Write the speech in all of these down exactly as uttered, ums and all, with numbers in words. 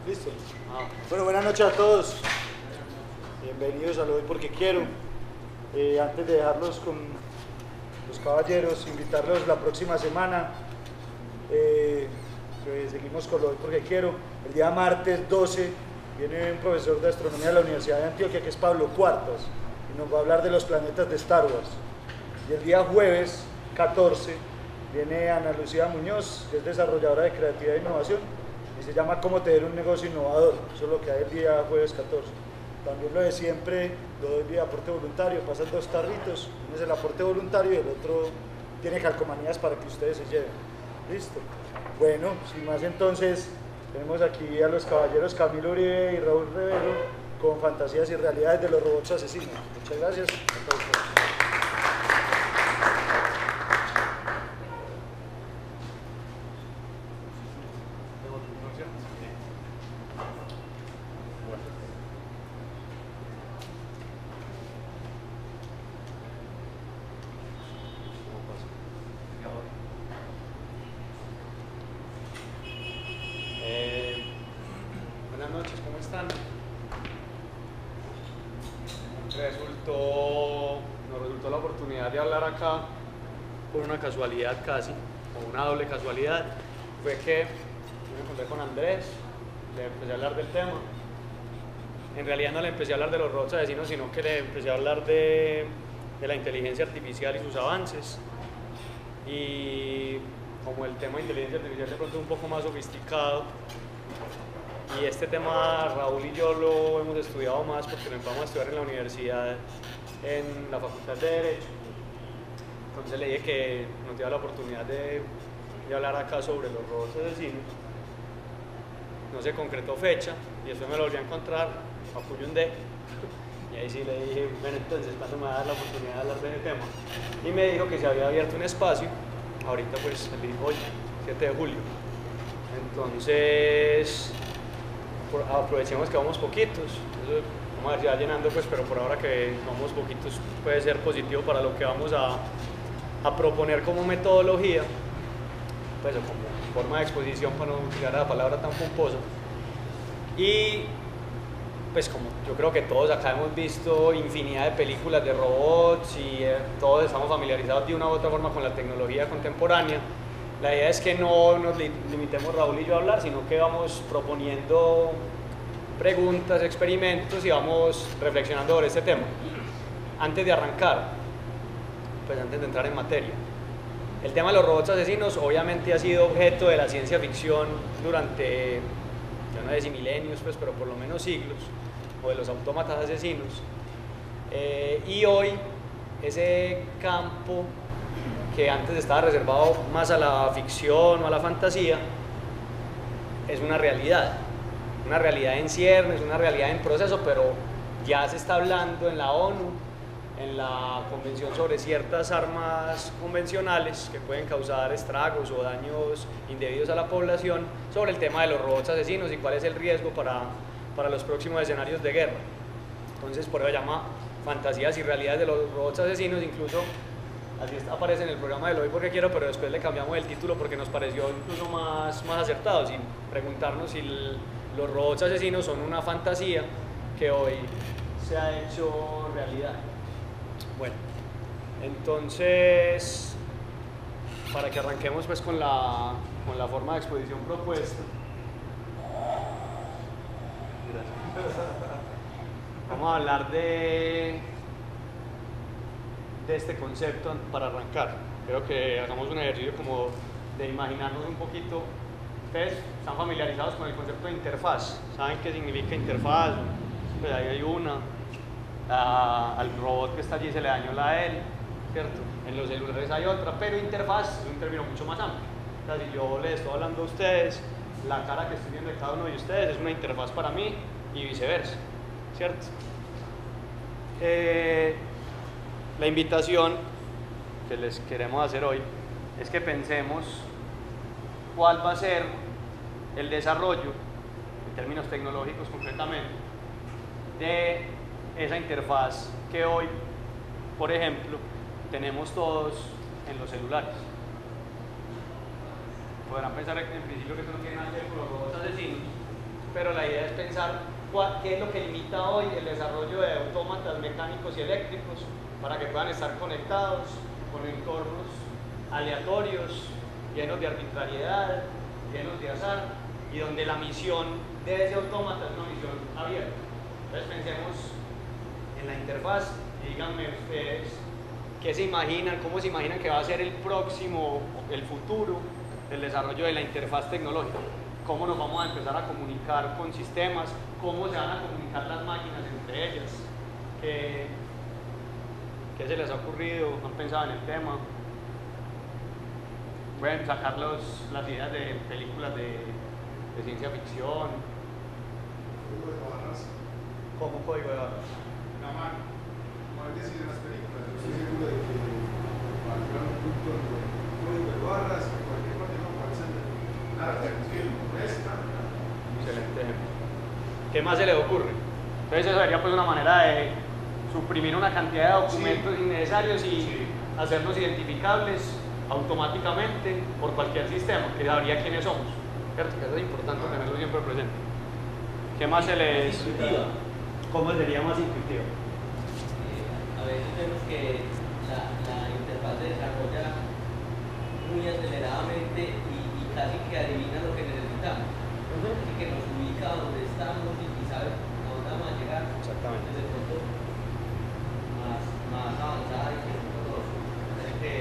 ¿Listo? Ah. Bueno, buenas noches a todos. Bienvenidos a Lo Doy Porque Quiero. Eh, antes de dejarlos con los caballeros, invitarlos la próxima semana. Eh, que seguimos con Lo Doy Porque Quiero. El día martes doce viene un profesor de astronomía de la Universidad de Antioquia, que es Pablo Cuartas, y nos va a hablar de los planetas de Star Wars. Y el día jueves catorce viene Ana Lucía Muñoz, que es desarrolladora de creatividad e innovación, y se llama Cómo tener un negocio innovador. Eso es lo que hay el día jueves catorce. También lo de siempre, lo doy vía aporte voluntario, pasan dos tarritos, uno es el aporte voluntario y el otro tiene calcomanías para que ustedes se lleven. ¿Listo? Bueno, sin más entonces, tenemos aquí a los caballeros Camilo Uribe y Raúl Rivero con Fantasías y Realidades de los Robots Asesinos. Muchas gracias. Resultó, nos resultó la oportunidad de hablar acá por una casualidad casi, o una doble casualidad. Fue que yo me encontré con Andrés, le empecé a hablar del tema. En realidad no le empecé a hablar de los robots asesinos, sino que le empecé a hablar de, de la inteligencia artificial y sus avances. Y como el tema de inteligencia artificial de pronto es un poco más sofisticado, y este tema Raúl y yo lo hemos estudiado más porque lo empezamos a estudiar en la universidad, en la Facultad de Derecho. Entonces le dije que nos diera la oportunidad de, de hablar acá sobre los robots asesinos. No se concretó fecha y después me lo volví a encontrar a Puyundé. Y ahí sí le dije, bueno, entonces, ¿cuándo me va a dar la oportunidad de hablar de ese tema? Y me dijo que se había abierto un espacio, ahorita pues el hoy, siete de julio. Entonces, aprovechemos que vamos poquitos, eso, vamos a ver si va llenando, pues, pero por ahora que vamos poquitos puede ser positivo para lo que vamos a, a proponer como metodología, pues, o como forma de exposición, para no utilizar la palabra tan pomposa. Y pues como yo creo que todos acá hemos visto infinidad de películas de robots y eh, todos estamos familiarizados de una u otra forma con la tecnología contemporánea, la idea es que no nos limitemos Raúl y yo a hablar, sino que vamos proponiendo preguntas, experimentos y vamos reflexionando sobre este tema. Antes de arrancar, pues antes de entrar en materia, el tema de los robots asesinos obviamente ha sido objeto de la ciencia ficción durante, yo no sé si milenios, pues, pero por lo menos siglos, o de los autómatas asesinos. Eh, y hoy ese campo que antes estaba reservado más a la ficción o a la fantasía, es una realidad, una realidad en ciernes, una realidad en proceso, pero ya se está hablando en la ONU, en la Convención sobre ciertas armas convencionales que pueden causar estragos o daños indebidos a la población, sobre el tema de los robots asesinos y cuál es el riesgo para, para los próximos escenarios de guerra. Entonces, por eso se llama Fantasías y Realidades de los Robots Asesinos. Incluso así aparece en el programa de Lo Doy Porque Quiero, pero después le cambiamos el título porque nos pareció incluso más, más acertado, sin preguntarnos si el, los robots asesinos son una fantasía que hoy se ha hecho realidad. Bueno, entonces, para que arranquemos pues con la, con la forma de exposición propuesta. Gracias. Vamos a hablar de de este concepto para arrancar. Creo que hagamos un ejercicio como de imaginarnos un poquito. Ustedes están familiarizados con el concepto de interfaz, ¿saben qué significa interfaz? Pues ahí hay una, a, al robot que está allí se le dañó la L, ¿cierto? En los celulares hay otra, pero interfaz es un término mucho más amplio. O sea, si yo les estoy hablando a ustedes, la cara que estoy viendo de cada uno de ustedes es una interfaz para mí y viceversa, ¿cierto? Eh, La invitación que les queremos hacer hoy es que pensemos cuál va a ser el desarrollo, en términos tecnológicos concretamente, de esa interfaz que hoy, por ejemplo, tenemos todos en los celulares. Podrán pensar en principio que esto no tiene nada que ver con los robots asesinos, pero la idea es pensar cuál, qué es lo que limita hoy el desarrollo de autómatas mecánicos y eléctricos para que puedan estar conectados con entornos aleatorios, llenos de arbitrariedad, llenos de azar, y donde la misión de ese autómata es una misión abierta. Entonces pensemos en la interfaz y díganme ustedes qué se imaginan, cómo se imaginan que va a ser el próximo, el futuro del desarrollo de la interfaz tecnológica. Cómo nos vamos a empezar a comunicar con sistemas, cómo se van a comunicar las máquinas entre ellas, qué, qué se les ha ocurrido, han pensado en el tema. Pueden sacar los, las ideas de películas de, de ciencia ficción. Código de barras. ¿Cómo código de barras? La mano. Como es decir, en las películas, yo estoy seguro de que va a llegar un punto donde código de barras, en cualquier parte no aparece nada, no es nada. Excelente ejemplo. ¿Qué más se le ocurre? Entonces eso sería pues una manera de suprimir una cantidad de documentos sí. innecesarios y sí. hacerlos identificables automáticamente por cualquier sistema, que sabría quiénes somos. ¿Cierto? Que eso es importante ah. tenerlo siempre presente. ¿Qué más se les... Intuitiva. ¿Cómo sería más intuitivo? Eh, a veces vemos que la, la interfaz se desarrolla muy aceleradamente y, y casi que adivina lo que necesitamos. Uh-huh. Así que nos ubica donde estamos y, y sabe a dónde vamos a llegar. Exactamente. Desde pronto más, más avanzada y que nosotros que,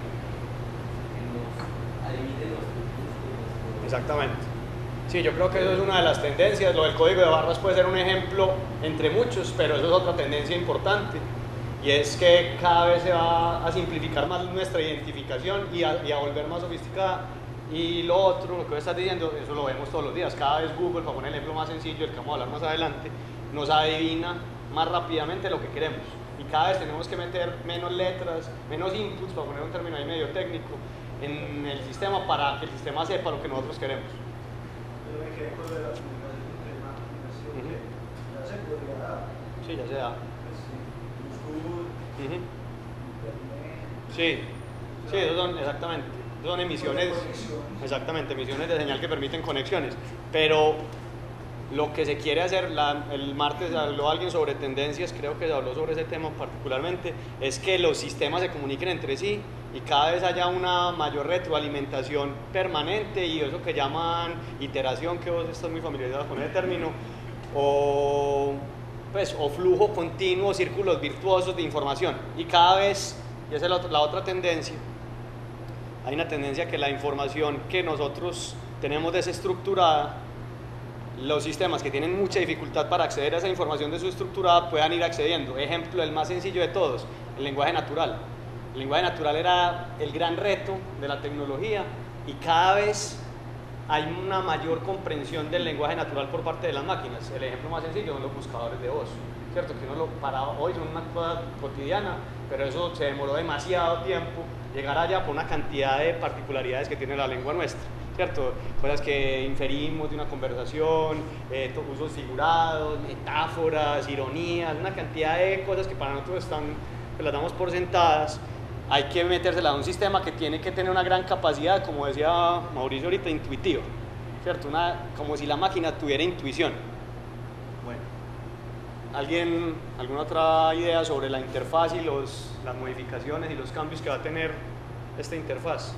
que nos adivine los futuros. Exactamente. Sí, yo creo que eso es una de las tendencias. Lo del código de barras puede ser un ejemplo entre muchos, pero eso es otra tendencia importante. Y es que cada vez se va a simplificar más nuestra identificación y a, y a volver más sofisticada. Y lo otro, lo que estás diciendo, eso lo vemos todos los días. Cada vez Google, para poner el ejemplo más sencillo, el que vamos a hablar más adelante, nos adivina más rápidamente lo que queremos. Y cada vez tenemos que meter menos letras, menos inputs, para poner un término ahí medio técnico, en el sistema para que el sistema sepa lo que nosotros queremos. Yo me quedé con lo de la comunicación entre máquinas, ¿sí? Uh-huh. Ya se podría dar. Sí, ya se da. Pues sí, Bluetooth, Uh-huh. Internet. Sí, sí, esos son, exactamente. Son emisiones, exactamente, emisiones de señal que permiten conexiones. Pero lo que se quiere hacer, la, el martes habló alguien sobre tendencias, creo que se habló sobre ese tema particularmente, es que los sistemas se comuniquen entre sí y cada vez haya una mayor retroalimentación permanente y eso que llaman iteración, que vos estás muy familiarizado con ese término, o, pues, o flujo continuo, círculos virtuosos de información. Y cada vez, y esa es la otra, la otra tendencia, hay una tendencia que la información que nosotros tenemos desestructurada, los sistemas que tienen mucha dificultad para acceder a esa información desestructurada puedan ir accediendo. Ejemplo, el más sencillo de todos, el lenguaje natural. El lenguaje natural era el gran reto de la tecnología y cada vez hay una mayor comprensión del lenguaje natural por parte de las máquinas. El ejemplo más sencillo son los buscadores de voz, ¿cierto? Que uno lo, para hoy son una cosa cotidiana, pero eso se demoró demasiado tiempo llegar allá por una cantidad de particularidades que tiene la lengua nuestra, ¿cierto? Cosas que inferimos de una conversación, eh, usos figurados, metáforas, ironías, una cantidad de cosas que para nosotros están, que las damos por sentadas. Hay que metérsela a un sistema que tiene que tener una gran capacidad, como decía Mauricio ahorita, intuitiva, ¿cierto? Una, como si la máquina tuviera intuición. Bueno, ¿alguien, alguna otra idea sobre la interfaz y los, las modificaciones y los cambios que va a tener esta interfaz?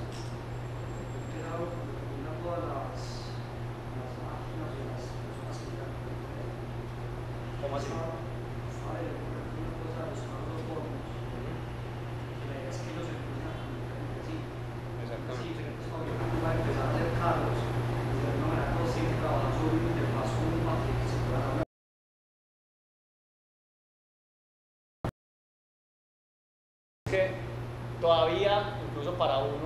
¿Cómo así? Que todavía, incluso para uno,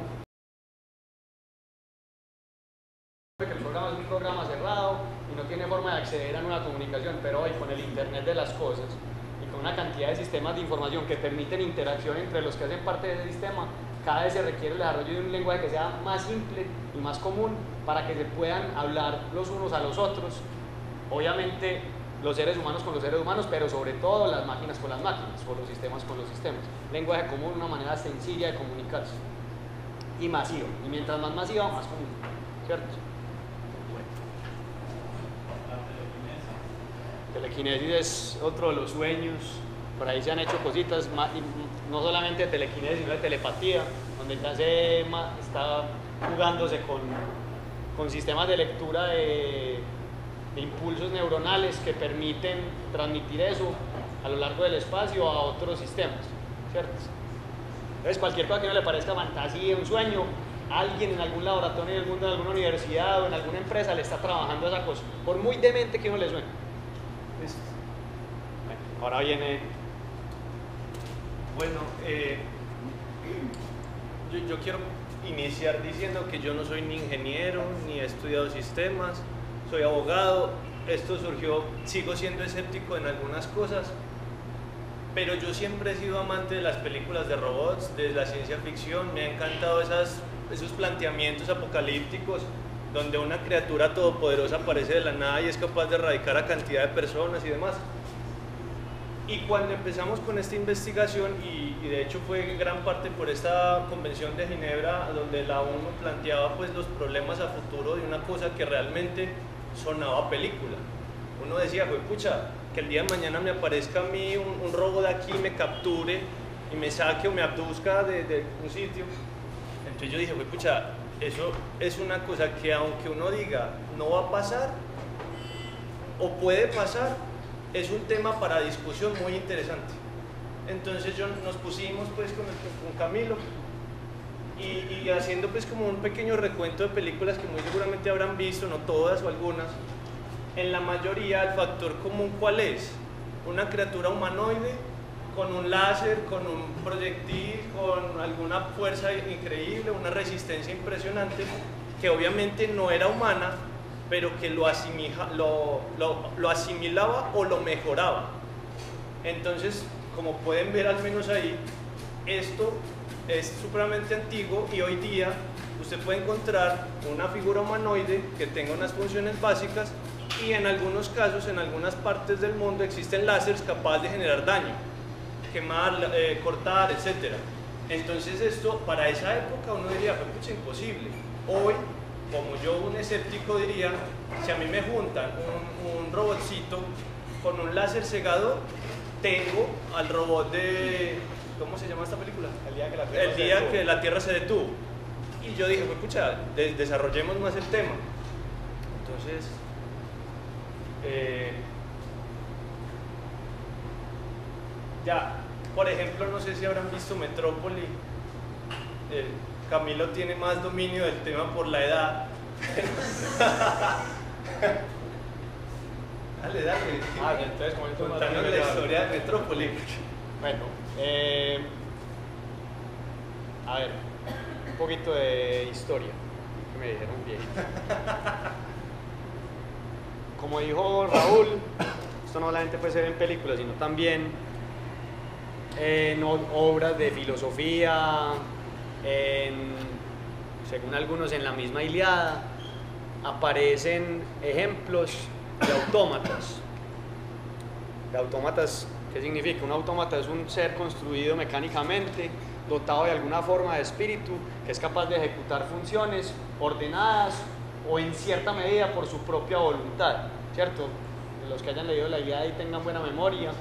que el programa es un programa cerrado y no tiene forma de acceder a una comunicación, pero hoy con el Internet de las cosas y con una cantidad de sistemas de información que permiten interacción entre los que hacen parte de ese sistema, cada vez se requiere el desarrollo de un lenguaje que sea más simple y más común para que se puedan hablar los unos a los otros. Obviamente los seres humanos con los seres humanos, pero sobre todo las máquinas con las máquinas, o los sistemas con los sistemas. Lenguaje común, una manera sencilla de comunicarse. Y masiva. Y mientras más masiva, más común. ¿Cierto? Bueno. telequinesis es otro de los sueños, por ahí se han hecho cositas, no solamente de telequinesis, sino de telepatía, donde ya se está jugándose con, con sistemas de lectura de, de impulsos neuronales que permiten transmitir eso a lo largo del espacio a otros sistemas, ¿cierto? Entonces cualquier cosa que no le parezca fantasía, un sueño, alguien en algún laboratorio del mundo, en alguna universidad o en alguna empresa le está trabajando esa cosa, por muy demente que uno le suene. ¿Listo? Bueno, ahora viene... Bueno, eh, yo, yo quiero iniciar diciendo que yo no soy ni ingeniero, ni he estudiado sistemas, soy abogado. Esto surgió, sigo siendo escéptico en algunas cosas, pero yo siempre he sido amante de las películas de robots, de la ciencia ficción. Me han encantado esas, esos planteamientos apocalípticos donde una criatura todopoderosa aparece de la nada y es capaz de erradicar a cantidad de personas y demás. Y cuando empezamos con esta investigación, y, y de hecho fue en gran parte por esta convención de Ginebra, donde la ONU planteaba pues los problemas a futuro de una cosa que realmente sonaba a película. Uno decía, pues pucha, que el día de mañana me aparezca a mí un, un robot de aquí, me capture y me saque o me abduzca de, de un sitio. Entonces yo dije, pues pucha, eso es una cosa que aunque uno diga no va a pasar o puede pasar, es un tema para discusión muy interesante. Entonces yo, nos pusimos pues con, con Camilo y, y haciendo pues como un pequeño recuento de películas que muy seguramente habrán visto, no todas o algunas. En la mayoría el factor común, ¿cuál es? Una criatura humanoide con un láser, con un proyectil, con alguna fuerza increíble, una resistencia impresionante, que obviamente no era humana, pero que lo, asimila, lo, lo, lo asimilaba o lo mejoraba. Entonces, como pueden ver al menos ahí, esto es supremamente antiguo y hoy día usted puede encontrar una figura humanoide que tenga unas funciones básicas y en algunos casos, en algunas partes del mundo existen láseres capaces de generar daño, quemar, eh, cortar, etcétera. Entonces esto, para esa época uno diría, pues es imposible. Hoy, como yo, un escéptico, diría, si a mí me juntan un, un robotcito con un láser cegador, tengo al robot de... ¿Cómo se llama esta película? El día que la Tierra, el se, día detuvo. que la Tierra se detuvo. Y yo dije, pues pucha, de, desarrollemos más el tema. Entonces, eh, ya, por ejemplo, no sé si habrán visto Metrópoli. Eh, Camilo tiene más dominio del tema por la edad. Dale, dale. Ah, entonces, ¿cómo es tu Contanos madre? la historia de Metrópoli. Bueno, eh, a ver, un poquito de historia, que me dijeron bien. Como dijo Raúl, esto no solamente puede ser en películas, sino también en obras de filosofía, en, según algunos en la misma Ilíada, aparecen ejemplos de autómatas. De autómatas, ¿qué significa? Un autómata es un ser construido mecánicamente, dotado de alguna forma de espíritu, que es capaz de ejecutar funciones ordenadas o en cierta medida por su propia voluntad, ¿cierto? Los que hayan leído la Ilíada y tengan buena memoria,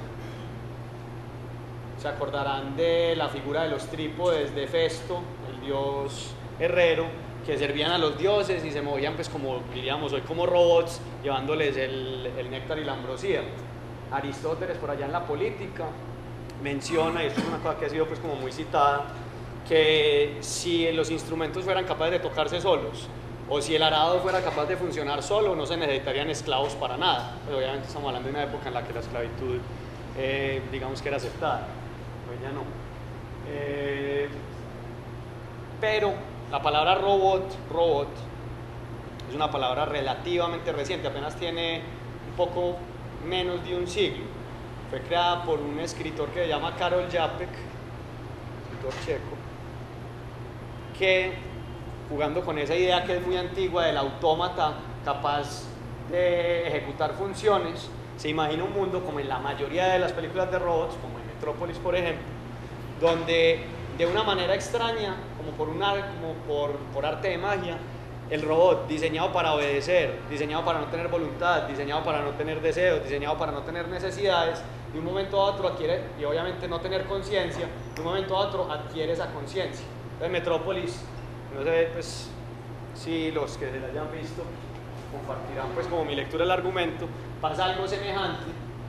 se acordarán de la figura de los trípodes de Festo, el dios herrero, que servían a los dioses y se movían pues como diríamos hoy como robots, llevándoles el, el néctar y la ambrosía. Aristóteles por allá en la Política menciona, y esto es una cosa que ha sido pues como muy citada, que si los instrumentos fueran capaces de tocarse solos o si el arado fuera capaz de funcionar solo, no se necesitarían esclavos para nada. Pues obviamente estamos hablando de una época en la que la esclavitud eh, digamos que era aceptada, pues ya no. Eh, pero la palabra robot, robot es una palabra relativamente reciente, apenas tiene un poco menos de un siglo. Fue creada por un escritor que se llama Karol Čapek, escritor checo, que jugando con esa idea que es muy antigua del autómata capaz de ejecutar funciones, se imagina un mundo como en la mayoría de las películas de robots, como en Metrópolis por ejemplo, donde de una manera extraña, como por, una, como por, por arte de magia, el robot diseñado para obedecer, diseñado para no tener voluntad, diseñado para no tener deseos, diseñado para no tener necesidades, de un momento a otro adquiere, y obviamente no tener conciencia, de un momento a otro adquiere esa conciencia. Entonces Metrópolis, no sé pues si los que se la hayan visto compartirán pues como mi lectura del argumento, pasa algo semejante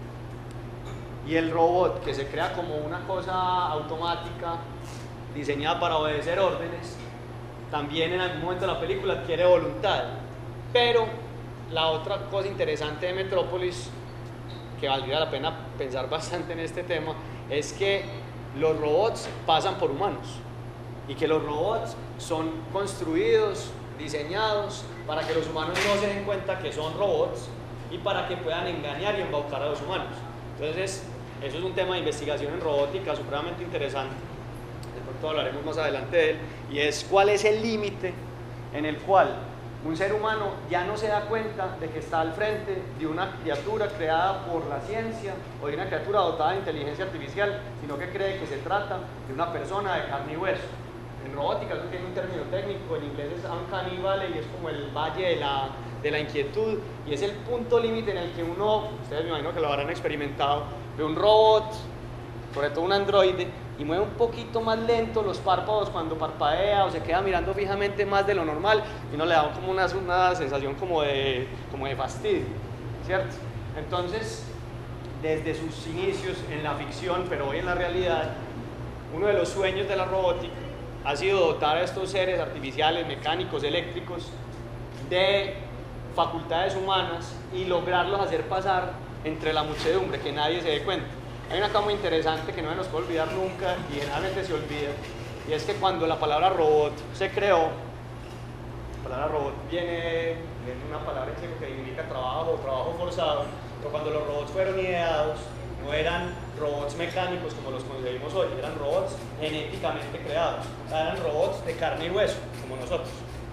y el robot que se crea como una cosa automática diseñada para obedecer órdenes, también en algún momento de la película adquiere voluntad. Pero la otra cosa interesante de Metrópolis, que valdría la pena pensar bastante en este tema, es que los robots pasan por humanos y que los robots son construidos, diseñados para que los humanos no se den cuenta que son robots y para que puedan engañar y embaucar a los humanos. Entonces, eso es un tema de investigación en robótica supremamente interesante. De pronto hablaremos más adelante de él, y es cuál es el límite en el cual un ser humano ya no se da cuenta de que está al frente de una criatura creada por la ciencia o de una criatura dotada de inteligencia artificial, sino que cree que se trata de una persona de carne y hueso. En robótica eso tiene un término técnico, en inglés es uncanny valley, y es como el valle de la, de la inquietud, y es el punto límite en el que uno, ustedes me imagino que lo habrán experimentado, ve un robot, sobre todo un androide, y mueve un poquito más lento los párpados cuando parpadea o se queda mirando fijamente más de lo normal, y uno le da como una, una sensación como de, como de fastidio, ¿cierto? Entonces, desde sus inicios en la ficción, pero hoy en la realidad, uno de los sueños de la robótica ha sido dotar a estos seres artificiales, mecánicos, eléctricos, de facultades humanas y lograrlos hacer pasar entre la muchedumbre, que nadie se dé cuenta. Hay una cosa muy interesante que no se nos puede olvidar nunca y generalmente se olvida, y es que cuando la palabra robot se creó, la palabra robot viene de una palabra en griego que significa trabajo o trabajo forzado, pero cuando los robots fueron ideados, no eran robots mecánicos como los concebimos hoy, eran robots genéticamente creados, eran robots de carne y hueso, como nosotros.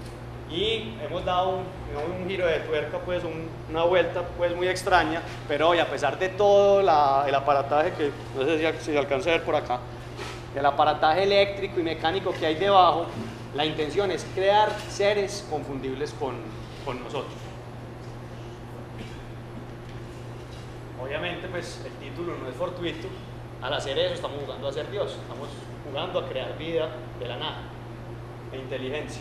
Y hemos dado un, un giro de tuerca, pues un, una vuelta pues muy extraña, pero hoy, a pesar de todo la, el aparataje que, no sé si, si se alcanza a ver por acá, el aparataje eléctrico y mecánico que hay debajo, la intención es crear seres confundibles con, con nosotros. Obviamente pues el título no es fortuito, al hacer eso estamos jugando a ser Dios, estamos jugando a crear vida de la nada e inteligencia.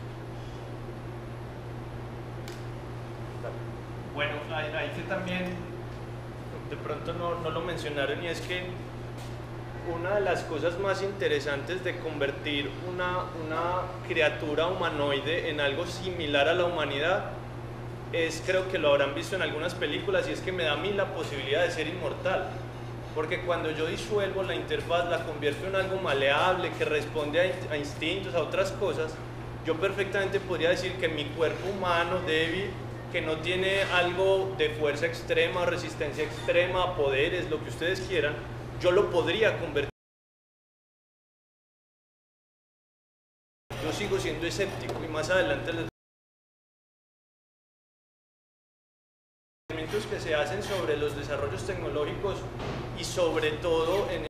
Bueno, hay, hay que también, de pronto no, no lo mencionaron, y es que una de las cosas más interesantes de convertir una, una criatura humanoide en algo similar a la humanidad es, creo que lo habrán visto en algunas películas, y es que me da a mí la posibilidad de ser inmortal, porque cuando yo disuelvo la interfaz, la convierto en algo maleable, que responde a, a instintos, a otras cosas, yo perfectamente podría decir que mi cuerpo humano débil, que no tiene algo de fuerza extrema, resistencia extrema, poderes, lo que ustedes quieran, yo lo podría convertir. Yo sigo siendo escéptico, y más adelante les experimentos que se hacen sobre los desarrollos tecnológicos y sobre todo en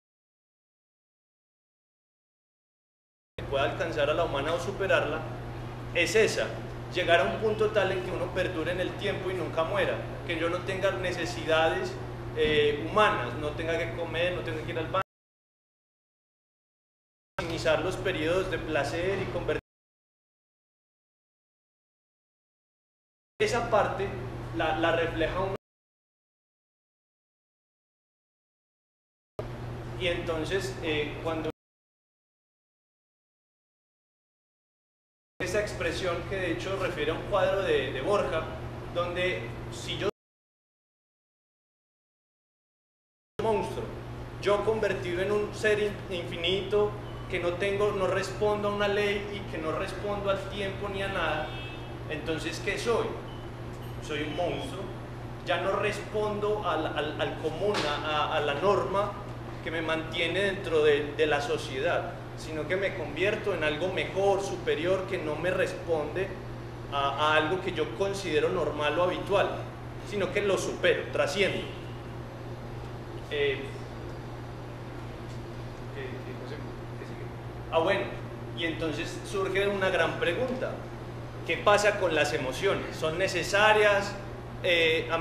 que pueda alcanzar a la humana o superarla, es esa: llegar a un punto tal en que uno perdure en el tiempo y nunca muera, que yo no tenga necesidades eh, humanas, no tenga que comer, no tenga que ir al baño, minimizar los periodos de placer y convertir esa parte la, la refleja uno, y entonces eh, cuando esa expresión, que de hecho refiere a un cuadro de, de Borja, donde si yo monstruo, yo convertido en un ser infinito, que no tengo, no respondo a una ley y que no respondo al tiempo ni a nada, entonces ¿qué soy? Soy un monstruo, ya no respondo al, al, al común, a, a la norma que me mantiene dentro de, de la sociedad, sino que me convierto en algo mejor, superior, que no me responde a, a algo que yo considero normal o habitual, sino que lo supero, trasciendo. Eh, ¿qué, qué, qué sigue? Ah, bueno, y entonces surge una gran pregunta. ¿Qué pasa con las emociones? ¿Son necesarias? Eh,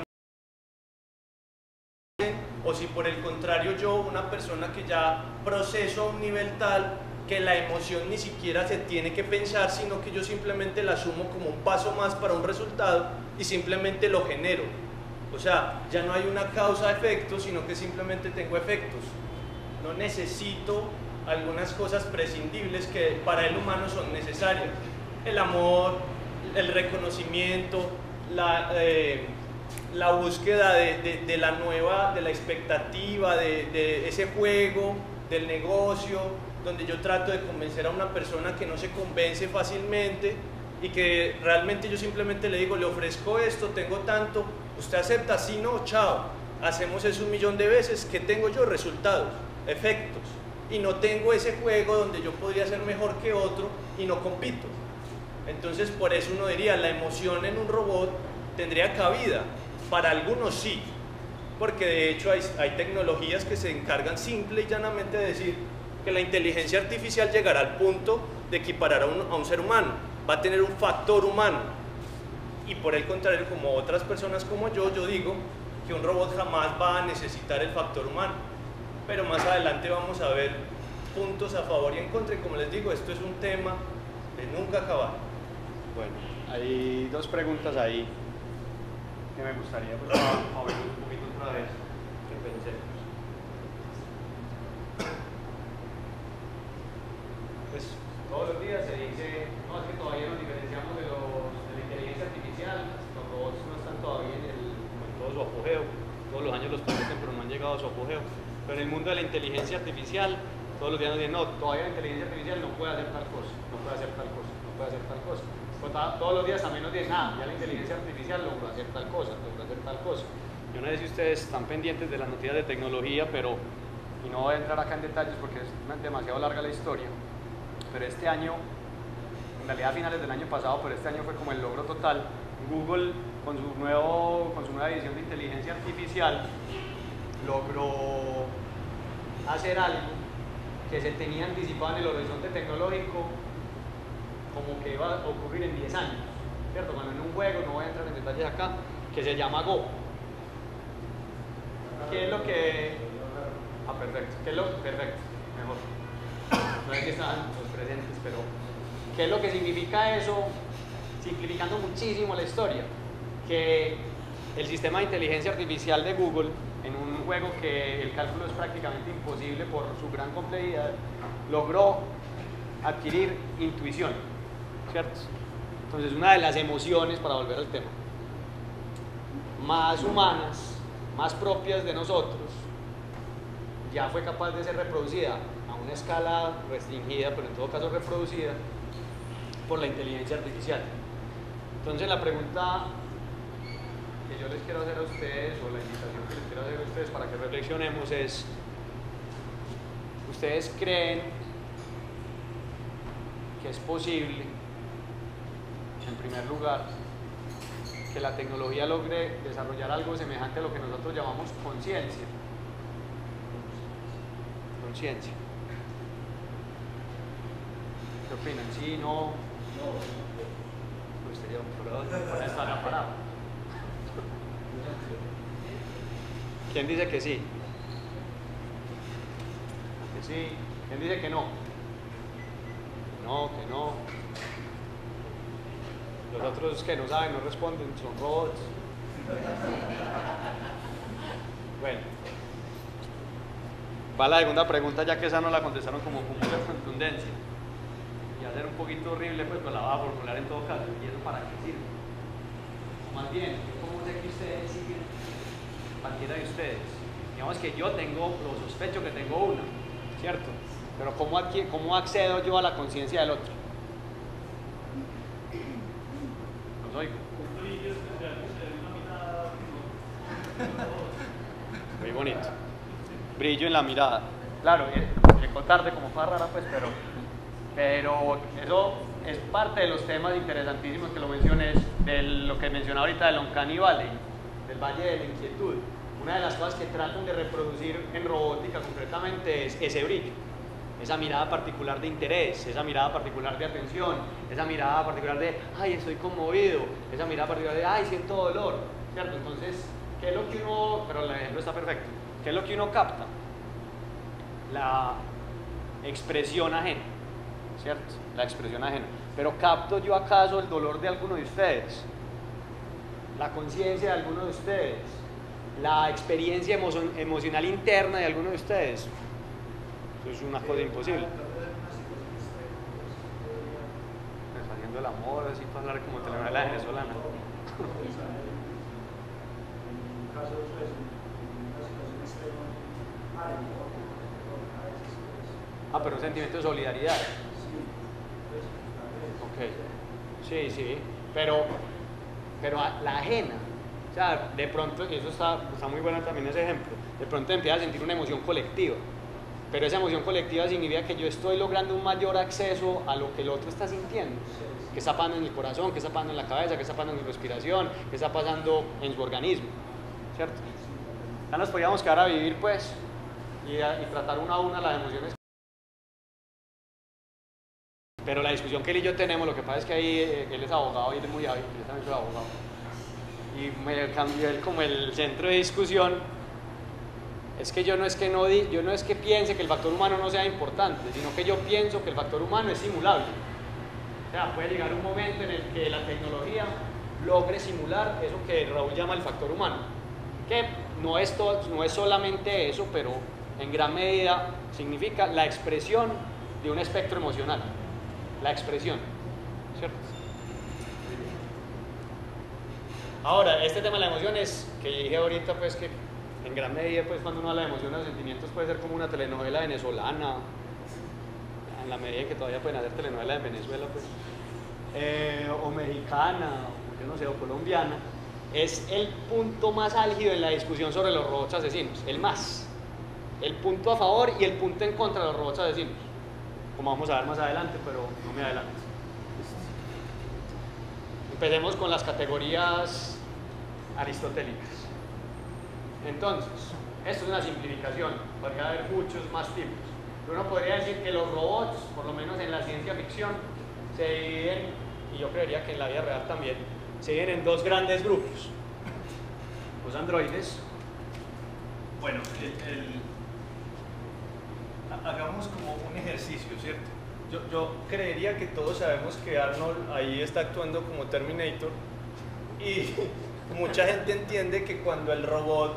o si por el contrario yo, una persona que ya proceso a un nivel tal que la emoción ni siquiera se tiene que pensar, sino que yo simplemente la asumo como un paso más para un resultado y simplemente lo genero. O sea, ya no hay una causa-efecto, sino que simplemente tengo efectos. No necesito algunas cosas prescindibles que para el humano son necesarias. El amor, el reconocimiento, la, eh, la búsqueda de, de, de la nueva, de la expectativa, de, de ese juego, del negocio, donde yo trato de convencer a una persona que no se convence fácilmente y que realmente yo simplemente le digo, le ofrezco esto, tengo tanto, usted acepta, sí, no, chao, hacemos eso un millón de veces, ¿qué tengo yo? Resultados, efectos, y no tengo ese juego donde yo podría ser mejor que otro y no compito. Entonces por eso uno diría, la emoción en un robot tendría cabida, para algunos sí, porque de hecho hay, hay tecnologías que se encargan simple y llanamente de decir que la inteligencia artificial llegará al punto de equiparar a un, a un ser humano, va a tener un factor humano, y por el contrario, como otras personas como yo, yo digo que un robot jamás va a necesitar el factor humano, pero más adelante vamos a ver puntos a favor y en contra, y como les digo, esto es un tema de nunca acabar. Bueno, hay dos preguntas ahí que me gustaría pues, a ver un poquito otra vez que pensemos. Pues todos los días se dice, no, es que todavía nos diferenciamos de, los, de la inteligencia artificial, los robots no están todavía en, el, en todo su apogeo, todos los años los prometen pero no han llegado a su apogeo, pero en el mundo de la inteligencia artificial todos los días nos dicen, no, todavía la inteligencia artificial no puede hacer tal cosa, no puede hacer tal cosa, no puede hacer tal cosa. Pues todos los días también nos dicen, ah, ya la inteligencia artificial logró hacer tal cosa, logró hacer tal cosa. Yo no sé si ustedes están pendientes de las noticias de tecnología, pero, y no voy a entrar acá en detalles porque es demasiado larga la historia, pero este año, en realidad a finales del año pasado, pero este año fue como el logro total. Google, con su, nuevo, con su nueva edición de inteligencia artificial, logró hacer algo que se tenía anticipado en el horizonte tecnológico como que iba a ocurrir en diez años, ¿cierto? Cuando en un juego, no voy a entrar en detalles acá, que se llama Go. ¿Qué es lo que...? Ah, perfecto. ¿Qué es lo...? Perfecto, mejor. No es que estaban los presentes, pero... ¿Qué es lo que significa eso? Simplificando muchísimo la historia. Que el sistema de inteligencia artificial de Google, en un juego que el cálculo es prácticamente imposible por su gran complejidad, logró adquirir intuición, ¿cierto? Entonces una de las emociones, para volver al tema, más humanas, más propias de nosotros, ya fue capaz de ser reproducida a una escala restringida, pero en todo caso reproducida por la inteligencia artificial. Entonces la pregunta que yo les quiero hacer a ustedes, o la invitación que les quiero hacer a ustedes para que reflexionemos es, ¿ustedes creen que es posible, en primer lugar, que la tecnología logre desarrollar algo semejante a lo que nosotros llamamos conciencia? Conciencia. ¿Qué opinan? ¿Sí, no? Pues sería un programa para estar parado. ¿Quién dice que sí? Que sí. ¿Quién dice que no? No, que no. Los otros que no saben, no responden, son robots. Bueno. Va la segunda pregunta, ya que esa no la contestaron como con mucha contundencia. Y a ser un poquito horrible, pues, pues la va a formular en todo caso. ¿Y eso para qué sirve? O más bien, ¿cómo sé que ustedes siguen? Cualquiera de ustedes. Digamos que yo tengo, o sospecho que tengo una, ¿cierto? Pero ¿cómo, aquí, cómo accedo yo a la conciencia del otro? Los oigo. Muy bonito. Brillo en la mirada. Claro, llegó tarde como fue rara, pues, pero, pero eso es parte de los temas interesantísimos que lo mencioné, de lo que mencionaba ahorita del Uncanny Valley, del Valle de la Inquietud. Una de las cosas que tratan de reproducir en robótica concretamente es ese brillo. esa mirada particular de interés, esa mirada particular de atención, esa mirada particular de, ay, estoy conmovido, esa mirada particular de, ay, siento dolor, ¿cierto? Entonces, ¿qué es lo que uno, pero el ejemplo está perfecto, ¿qué es lo que uno capta? La expresión ajena, ¿cierto? La expresión ajena. Pero ¿capto yo acaso el dolor de alguno de ustedes? ¿La conciencia de alguno de ustedes? ¿La experiencia emo emocional interna de alguno de ustedes? Eso es una cosa imposible. Haciendo el amor, así para hablar como telenovela venezolana. Ah, pero un sentimiento de solidaridad. Ok. Sí, sí. Pero, pero la ajena. O sea, de pronto, y eso está, está muy bueno también ese ejemplo, de pronto empieza a sentir una emoción colectiva. Pero esa emoción colectiva significa que yo estoy logrando un mayor acceso a lo que el otro está sintiendo. ¿Qué está pasando en el corazón? ¿Qué está pasando en la cabeza? ¿Qué está pasando en su respiración? ¿Qué está pasando en su organismo? ¿Cierto? Ya nos podíamos quedar a vivir, pues, y, a, y tratar una a una las emociones. Pero la discusión que él y yo tenemos, lo que pasa es que ahí eh, él es abogado y él es muy hábil, yo también soy abogado. Y me cambió él como el centro de discusión. Es que yo no es que, no di, yo no es que piense que el factor humano no sea importante, sino que yo pienso que el factor humano es simulable. O sea, puede llegar un momento en el que la tecnología logre simular eso que Raúl llama el factor humano. Que no es, todo, no es solamente eso, pero en gran medida significa la expresión de un espectro emocional. La expresión, ¿cierto? Ahora, este tema de la emoción es, que dije ahorita, pues que en gran medida, pues cuando uno habla de emociones o sentimientos puede ser como una telenovela venezolana, en la medida en que todavía pueden hacer telenovelas en Venezuela, pues, eh, o mexicana, o yo no sé, o colombiana. Es el punto más álgido en la discusión sobre los robots asesinos, el más. El punto a favor y el punto en contra de los robots asesinos. Como vamos a ver más adelante, pero no me adelanto. Empecemos con las categorías aristotélicas. Entonces, esto es una simplificación, podría haber muchos más tipos. Uno podría decir que los robots, por lo menos en la ciencia ficción, se dividen, y yo creería que en la vida real también, se dividen en dos grandes grupos. Los androides. Bueno, el, el, hagamos como un ejercicio, ¿cierto? Yo, yo creería que todos sabemos que Arnold ahí está actuando como Terminator y mucha gente entiende que cuando el robot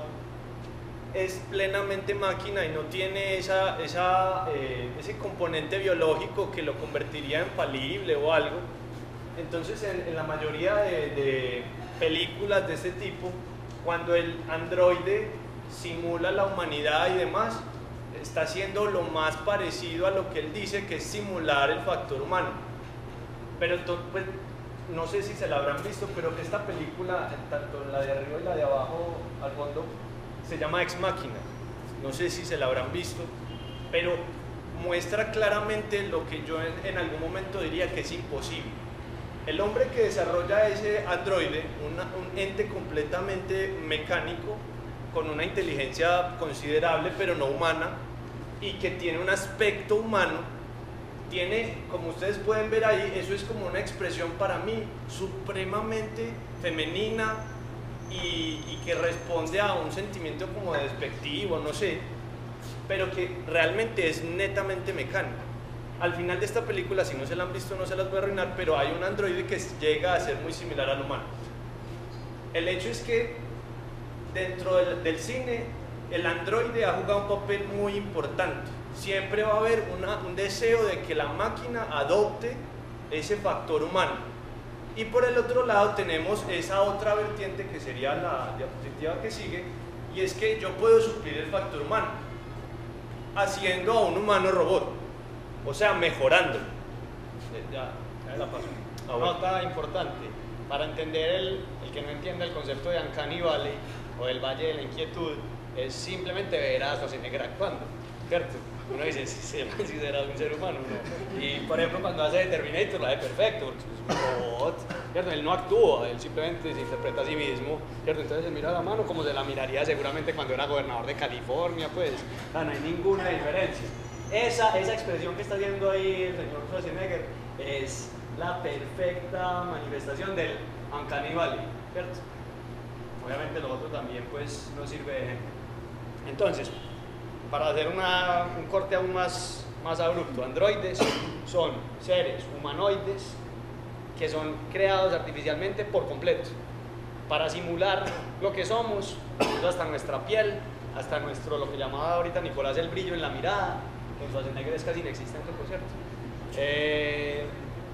es plenamente máquina y no tiene esa, esa, eh, ese componente biológico que lo convertiría en falible o algo, entonces en, en la mayoría de, de películas de este tipo, cuando el androide simula la humanidad y demás, está haciendo lo más parecido a lo que él dice, que es simular el factor humano. Pero pues, no sé si se la habrán visto, pero que esta película, tanto la de arriba y la de abajo al fondo, se llama Ex Machina. No sé si se la habrán visto, pero muestra claramente lo que yo en, en algún momento diría que es imposible. El hombre que desarrolla ese androide, una, un ente completamente mecánico, con una inteligencia considerable pero no humana, y que tiene un aspecto humano, tiene, como ustedes pueden ver ahí, eso es como una expresión para mí supremamente femenina y, y que responde a un sentimiento como de despectivo, no sé, pero que realmente es netamente mecánico. Al final de esta película, si no se la han visto no se las voy a arruinar, pero hay un androide que llega a ser muy similar al humano. El hecho es que dentro del, del cine el androide ha jugado un papel muy importante. Siempre va a haber una, un deseo de que la máquina adopte ese factor humano. Y por el otro lado tenemos esa otra vertiente que sería la diapositiva que sigue, y es que yo puedo suplir el factor humano haciendo a un humano robot, o sea, mejorando. Ya, ya la paso. Ah, bueno. Nota importante, para entender el, el que no entiende el concepto de Uncanny Valley o del Valle de la Inquietud, es simplemente ver a Schwarzenegger actuando, ¿cierto? Uno dice, si, si será un ser humano, ¿no? Y por ejemplo, cuando hace de Terminator, lo hace perfecto, porque es un robot, ¿cierto? Él no actúa, él simplemente se interpreta a sí mismo, ¿cierto? Entonces él mira la mano como se la miraría seguramente cuando era gobernador de California, pues, o sea, no hay ninguna diferencia. esa, esa expresión que está haciendo ahí el señor Schwarzenegger es la perfecta manifestación del Uncanny Valley, ¿cierto? Obviamente lo otro también pues nos sirve de ejemplo. Entonces, para hacer una, un corte aún más, más abrupto, androides son seres humanoides que son creados artificialmente por completo para simular lo que somos, hasta nuestra piel, hasta nuestro, lo que llamaba ahorita Nicolás, el brillo en la mirada, que en Schwarzenegger es casi inexistente, por cierto. Eh,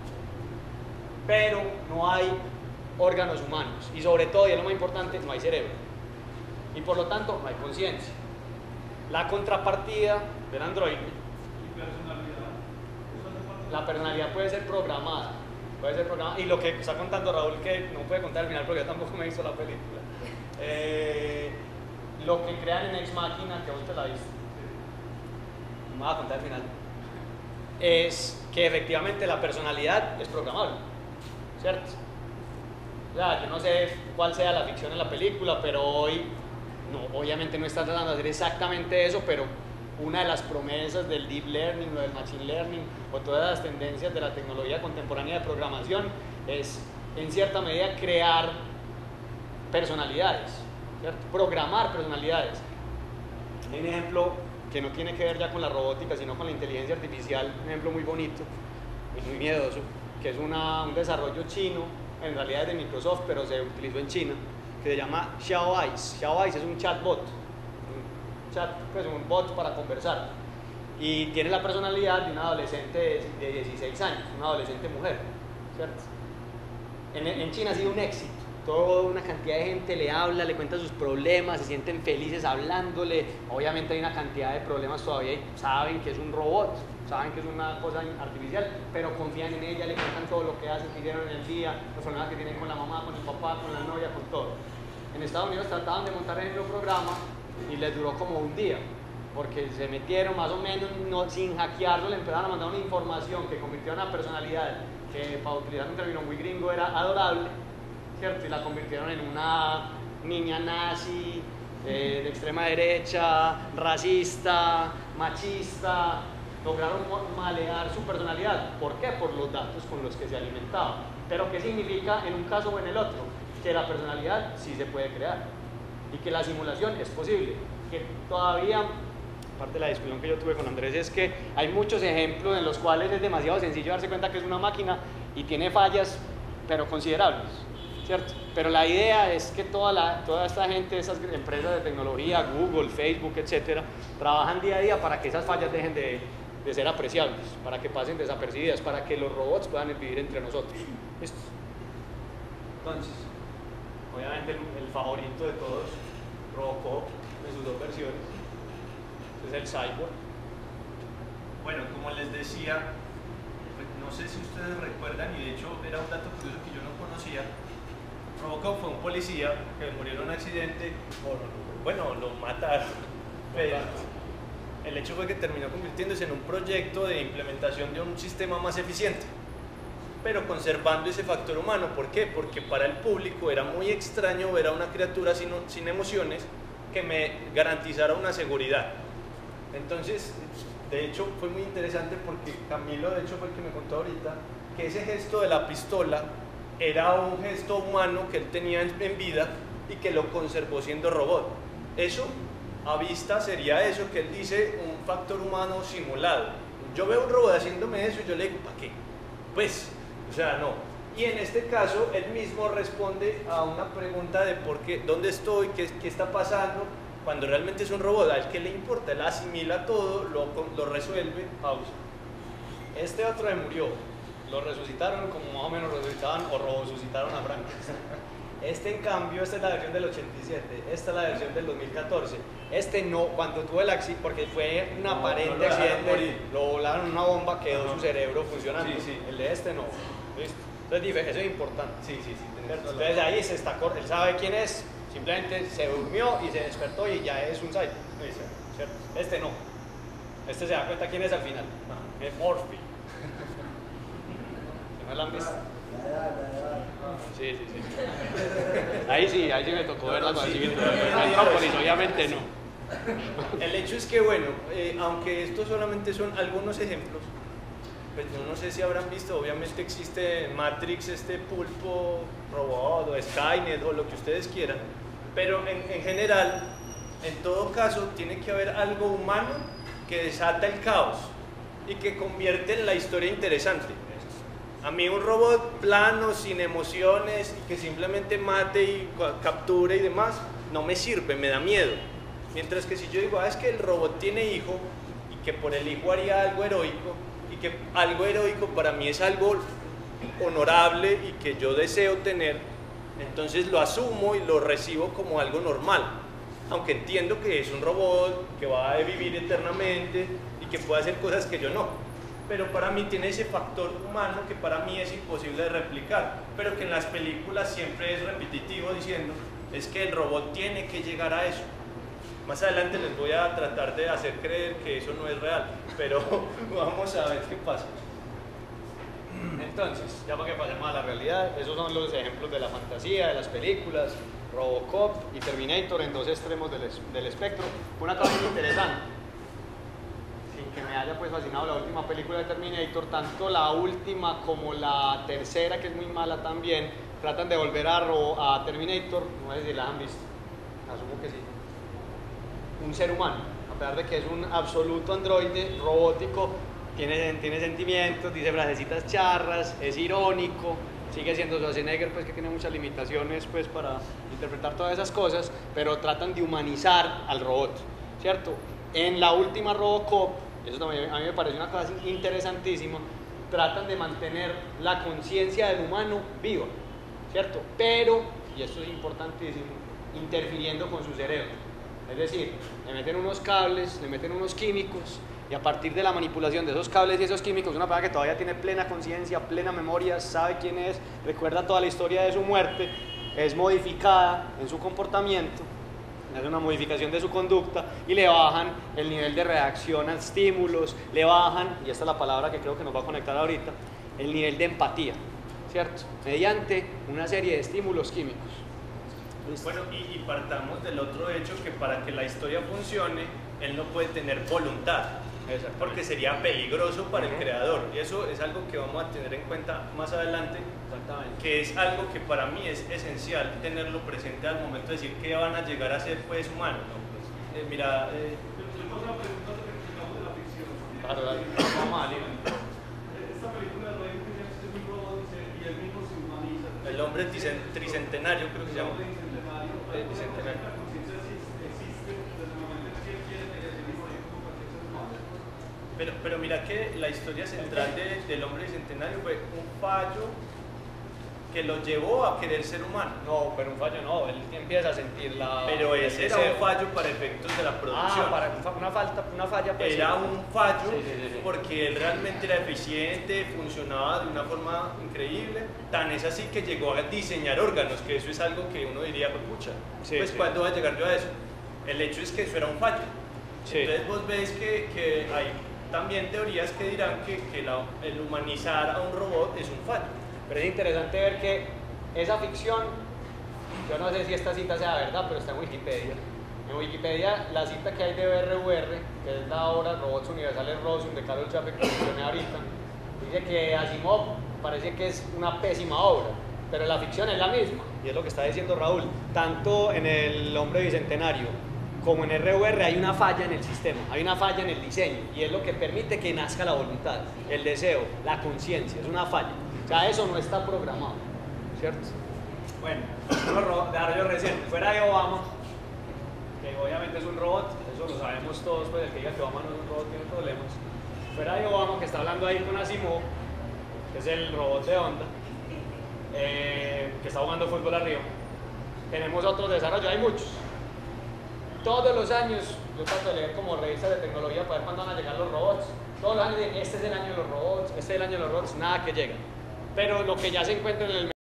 pero no hay órganos humanos y sobre todo, y es lo más importante, no hay cerebro y por lo tanto no hay conciencia. La contrapartida del androide, la personalidad puede ser programada, puede ser programada, y lo que está contando Raúl, que no puede contar al final porque yo tampoco me he visto la película, eh, lo que crean en Ex Machina, que vos te la viste, no me va a contar al final, es que efectivamente la personalidad es programable, ¿cierto? O sea, yo no sé cuál sea la ficción en la película, pero hoy, no, obviamente no está tratando de hacer exactamente eso, pero una de las promesas del Deep Learning o del Machine Learning o todas las tendencias de la tecnología contemporánea de programación es, en cierta medida, crear personalidades, ¿cierto? Programar personalidades. Hay un ejemplo que no tiene que ver ya con la robótica, sino con la inteligencia artificial, un ejemplo muy bonito y muy miedoso, que es una, un desarrollo chino, en realidad es de Microsoft, pero se utilizó en China, que se llama Xiaoice. Xiaoice es un chatbot, un chat, pues un bot para conversar, y tiene la personalidad de una adolescente de dieciséis años, una adolescente mujer, ¿cierto? En, en China ha sido un éxito. Toda una cantidad de gente le habla, le cuenta sus problemas, se sienten felices hablándole. Obviamente hay una cantidad de problemas todavía y saben que es un robot, saben que es una cosa artificial, pero confían en ella, le cuentan todo lo que hacen, que hicieron en el día, los problemas que tienen con la mamá, con el papá, con la novia, con todo. En Estados Unidos trataban de montar el programa y les duró como un día, porque se metieron más o menos, no, sin hackearlo, le empezaron a mandar una información que convirtió en una personalidad que, para utilizar un término muy gringo, era adorable, ¿cierto? Y la convirtieron en una niña nazi, eh, de extrema derecha, racista, machista. Lograron malear su personalidad. ¿Por qué? Por los datos con los que se alimentaba. Pero ¿qué significa en un caso o en el otro? Que la personalidad sí se puede crear y que la simulación es posible. Que todavía, parte de la discusión que yo tuve con Andrés, es que hay muchos ejemplos en los cuales es demasiado sencillo darse cuenta que es una máquina y tiene fallas, pero considerables, ¿cierto? Pero la idea es que toda, la, toda esta gente, esas empresas de tecnología, Google, Facebook, etcétera, trabajan día a día para que esas fallas dejen de, de ser apreciables, para que pasen desapercibidas, para que los robots puedan vivir entre nosotros. ¿Listo? Entonces, obviamente el, el favorito de todos, Robocop, en sus dos versiones, es el Cyborg. Bueno, como les decía, no sé si ustedes recuerdan, y de hecho era un dato curioso que yo no conocía. Robocop fue un policía que murió en un accidente, o, bueno, lo mataron, pero el hecho fue que terminó convirtiéndose en un proyecto de implementación de un sistema más eficiente, pero conservando ese factor humano. ¿Por qué? Porque para el público era muy extraño ver a una criatura sin, sin emociones que me garantizara una seguridad. Entonces, de hecho, fue muy interesante porque Camilo, de hecho, fue el que me contó ahorita que ese gesto de la pistola era un gesto humano que él tenía en vida y que lo conservó siendo robot. Eso, a vista, sería eso que él dice, un factor humano simulado. Yo veo un robot haciéndome eso y yo le digo, ¿para qué? Pues, o sea, no. Y en este caso, él mismo responde a una pregunta de por qué, dónde estoy, qué, qué está pasando, cuando realmente es un robot. ¿A él qué le importa? Él asimila todo, lo, lo resuelve, pausa. Este otro se murió. Lo resucitaron como más o menos resucitaban o resucitaron a Frankenstein. Este, en cambio, esta es la versión del ochenta y siete, esta es la versión del dos mil catorce. Este no, cuando tuvo el accidente, porque fue un aparente no, no lo accidente, lo volaron en una bomba, quedó Ajá. su cerebro funcionando. Sí, sí. El de este no. ¿Listo? Entonces, eso es importante. Sí, sí, sí. Entonces, ahí se está, él sabe quién es, simplemente se durmió y se despertó y ya es un cyborg. ¿Cierto? Este no. Este se da cuenta quién es al final. Ajá. Es Morphy. ¿No la han visto? Sí, sí, sí. Ahí sí, ahí sí me tocó verla con el civil. Metrópolis, obviamente no. El hecho es que, bueno, eh, aunque estos solamente son algunos ejemplos, pues yo no sé si habrán visto, obviamente existe Matrix, este pulpo robot o Skynet o lo que ustedes quieran, pero en, en general, en todo caso, tiene que haber algo humano que desata el caos y que convierte en la historia interesante. A mí un robot plano, sin emociones, y que simplemente mate y capture y demás, no me sirve, me da miedo. Mientras que si yo digo, ah, es que el robot tiene hijo y que por el hijo haría algo heroico, y que algo heroico para mí es algo honorable y que yo deseo tener, entonces lo asumo y lo recibo como algo normal. Aunque entiendo que es un robot que va a vivir eternamente y que puede hacer cosas que yo no. Pero para mí tiene ese factor humano que para mí es imposible de replicar, pero que en las películas siempre es repetitivo diciendo, es que el robot tiene que llegar a eso. Más adelante les voy a tratar de hacer creer que eso no es real, pero vamos a ver qué pasa. Entonces, ya para que pasemos a la realidad, esos son los ejemplos de la fantasía, de las películas, Robocop y Terminator en dos extremos del, es, del espectro. Una cosa muy interesante, sin que me haya pues fascinado la última película de Terminator, tanto la última como la tercera, que es muy mala también, tratan de volver a, a Terminator, no sé si la han visto, asumo que sí, un ser humano, a pesar de que es un absoluto androide robótico, tiene, tiene sentimientos, dice frasecitas charras, es irónico, sigue siendo Schwarzenegger, pues que tiene muchas limitaciones pues para interpretar todas esas cosas, pero tratan de humanizar al robot, ¿cierto? En la última Robocop, eso también a mí me pareció una cosa interesantísima, tratan de mantener la conciencia del humano viva, ¿cierto? Pero, y esto es importantísimo, interfiriendo con su cerebro. Es decir, le meten unos cables, le meten unos químicos y a partir de la manipulación de esos cables y esos químicos, una persona que todavía tiene plena conciencia, plena memoria, sabe quién es, recuerda toda la historia de su muerte, es modificada en su comportamiento, hace una modificación de su conducta y le bajan el nivel de reacción a estímulos, le bajan, y esta es la palabra que creo que nos va a conectar ahorita, el nivel de empatía, ¿cierto? Mediante una serie de estímulos químicos. Bueno, y, y partamos del otro hecho que para que la historia funcione, él no puede tener voluntad, porque sería peligroso para el creador, y eso es algo que vamos a tener en cuenta más adelante, que es algo que para mí es esencial tenerlo presente al momento de decir que van a llegar a ser pues humanos, ¿no? Pues, eh, mira, eh, tenemos una pregunta sobre el campo de la ficción. Claro, vamos a ir. Esta película de Ryan Williams es un robot y él mismo se humaniza. el hombre tricentenario creo que se llama. El bicentenario. La conciencia existe desde el momento en que él quiere ejercer y morir como cualquier ser humano. Pero, pero mira que la historia central de, del hombre bicentenario fue un fallo que lo llevó a querer ser humano. No, pero un fallo no, él empieza a sentir la... Pero el ese era deseo. un fallo para efectos de la producción. Ah, para una, falta, una falla. Pues, Era sí. un fallo Sí, sí, sí, sí. porque él realmente era eficiente, funcionaba de una forma increíble. Tan es así que llegó a diseñar órganos, que eso es algo que uno diría, pues pucha, Sí, pues sí. ¿cuándo va a llegar yo a eso? El hecho es que eso era un fallo. Sí. Entonces vos ves que, que hay también teorías que dirán que, que la- el humanizar a un robot es un fallo. Pero es interesante ver que esa ficción, yo no sé si esta cita sea verdad, pero está en Wikipedia. En Wikipedia, la cita que hay de B R U R, que es la obra Robots Universales Rossum de Carol Chape que mencioné ahorita, dice que Asimov parece que es una pésima obra, pero la ficción es la misma. Y es lo que está diciendo Raúl. Tanto en El Hombre Bicentenario como en R U R hay una falla en el sistema, hay una falla en el diseño, y es lo que permite que nazca la voluntad, el deseo, la conciencia, es una falla. O sea, eso no está programado, ¿cierto? Bueno, unos desarrollos recientes, fuera de Obama, que obviamente es un robot, eso lo sabemos todos, pues el que diga que Obama no es un robot tiene problemas. Fuera de Obama, que está hablando ahí con Asimov, que es el robot de Honda, eh, que está jugando fútbol arriba, tenemos otros desarrollos, hay muchos. Todos los años, yo trato de leer como revistas de tecnología para ver cuándo van a llegar los robots. Todos los años, este es el año de los robots, este es el año de los robots, nada que llega. Pero lo que ya se encuentra en el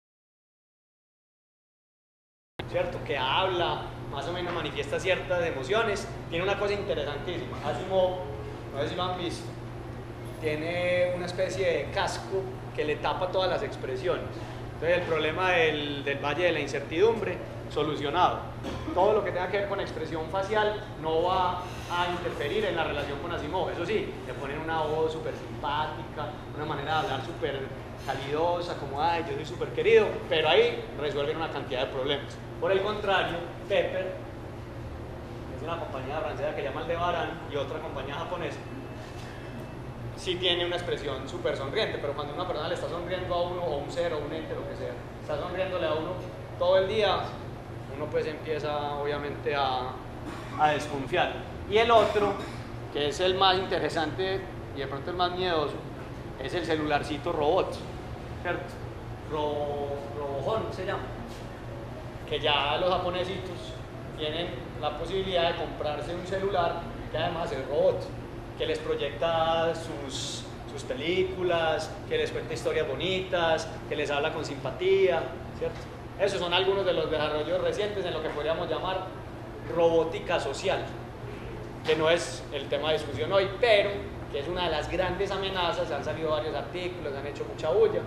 ¿cierto? Que habla, más o menos manifiesta ciertas emociones, tiene una cosa interesantísima. Asimov, no sé si lo han visto, tiene una especie de casco que le tapa todas las expresiones. Entonces el problema del, del valle de la incertidumbre, solucionado. Todo lo que tenga que ver con expresión facial no va a interferir en la relación con Asimov. Eso sí, le ponen una voz súper simpática, una manera de hablar súper calidosa, como ay, yo soy súper querido, pero ahí resuelven una cantidad de problemas. Por el contrario, Pepper es una compañía francesa que llama Aldebaran y otra compañía japonesa. Sí tiene una expresión súper sonriente, pero cuando una persona le está sonriendo a uno, o un ser, o un ente, lo que sea, está sonriéndole a uno todo el día, uno pues empieza obviamente a, a desconfiar. Y el otro, que es el más interesante y de pronto el más miedoso, es el celularcito robot, ¿cierto? Ro, Robojón se llama, que ya los japonesitos tienen la posibilidad de comprarse un celular que además es robot, que les proyecta sus, sus películas, que les cuenta historias bonitas, que les habla con simpatía, ¿cierto? Esos son algunos de los desarrollos recientes en lo que podríamos llamar robótica social, que no es el tema de discusión hoy, pero que es una de las grandes amenazas, han salido varios artículos, han hecho mucha bulla,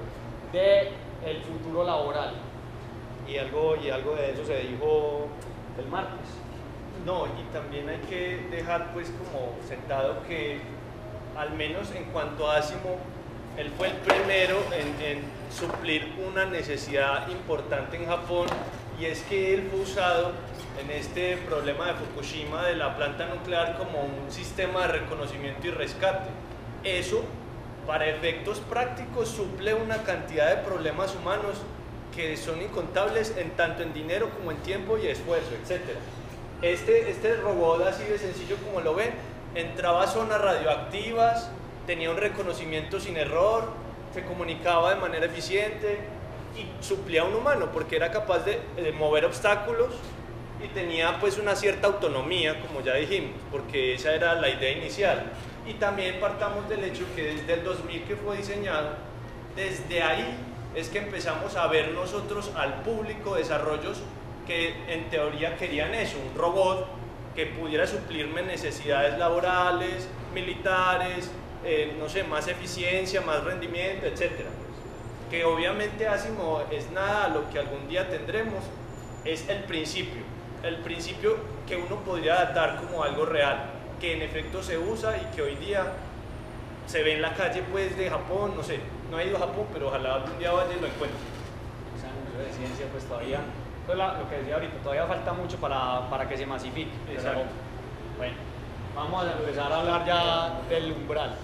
del futuro laboral. Y algo, y algo de eso se dijo el martes. No, y también hay que dejar pues como sentado que al menos en cuanto a Asimov, él fue el primero en, en suplir una necesidad importante en Japón, y es que él fue usado en este problema de Fukushima de la planta nuclear como un sistema de reconocimiento y rescate. Eso, para efectos prácticos, suple una cantidad de problemas humanos que son incontables en tanto en dinero como en tiempo y esfuerzo, etcétera. Este, este robot, así de sencillo como lo ven, entraba a zonas radioactivas, tenía un reconocimiento sin error, se comunicaba de manera eficiente y suplía a un humano porque era capaz de, de mover obstáculos y tenía pues una cierta autonomía, como ya dijimos, porque esa era la idea inicial. Y también partamos del hecho que desde el dos mil que fue diseñado, desde ahí es que empezamos a ver nosotros al público desarrollos que en teoría querían eso, un robot que pudiera suplirme necesidades laborales, militares, eh, no sé, más eficiencia, más rendimiento, etcétera. Que obviamente Asimov es nada a lo que algún día tendremos, es el principio, el principio que uno podría datar como algo real, que en efecto se usa y que hoy día se ve en la calle pues de Japón, no sé, no he ido a Japón, pero ojalá algún día vaya y lo encuentre. O sea, en el museo de ciencia pues todavía, pues la, lo que decía ahorita, todavía falta mucho para, para que se masifique. Exacto. Bueno, vamos a empezar a hablar ya del umbral.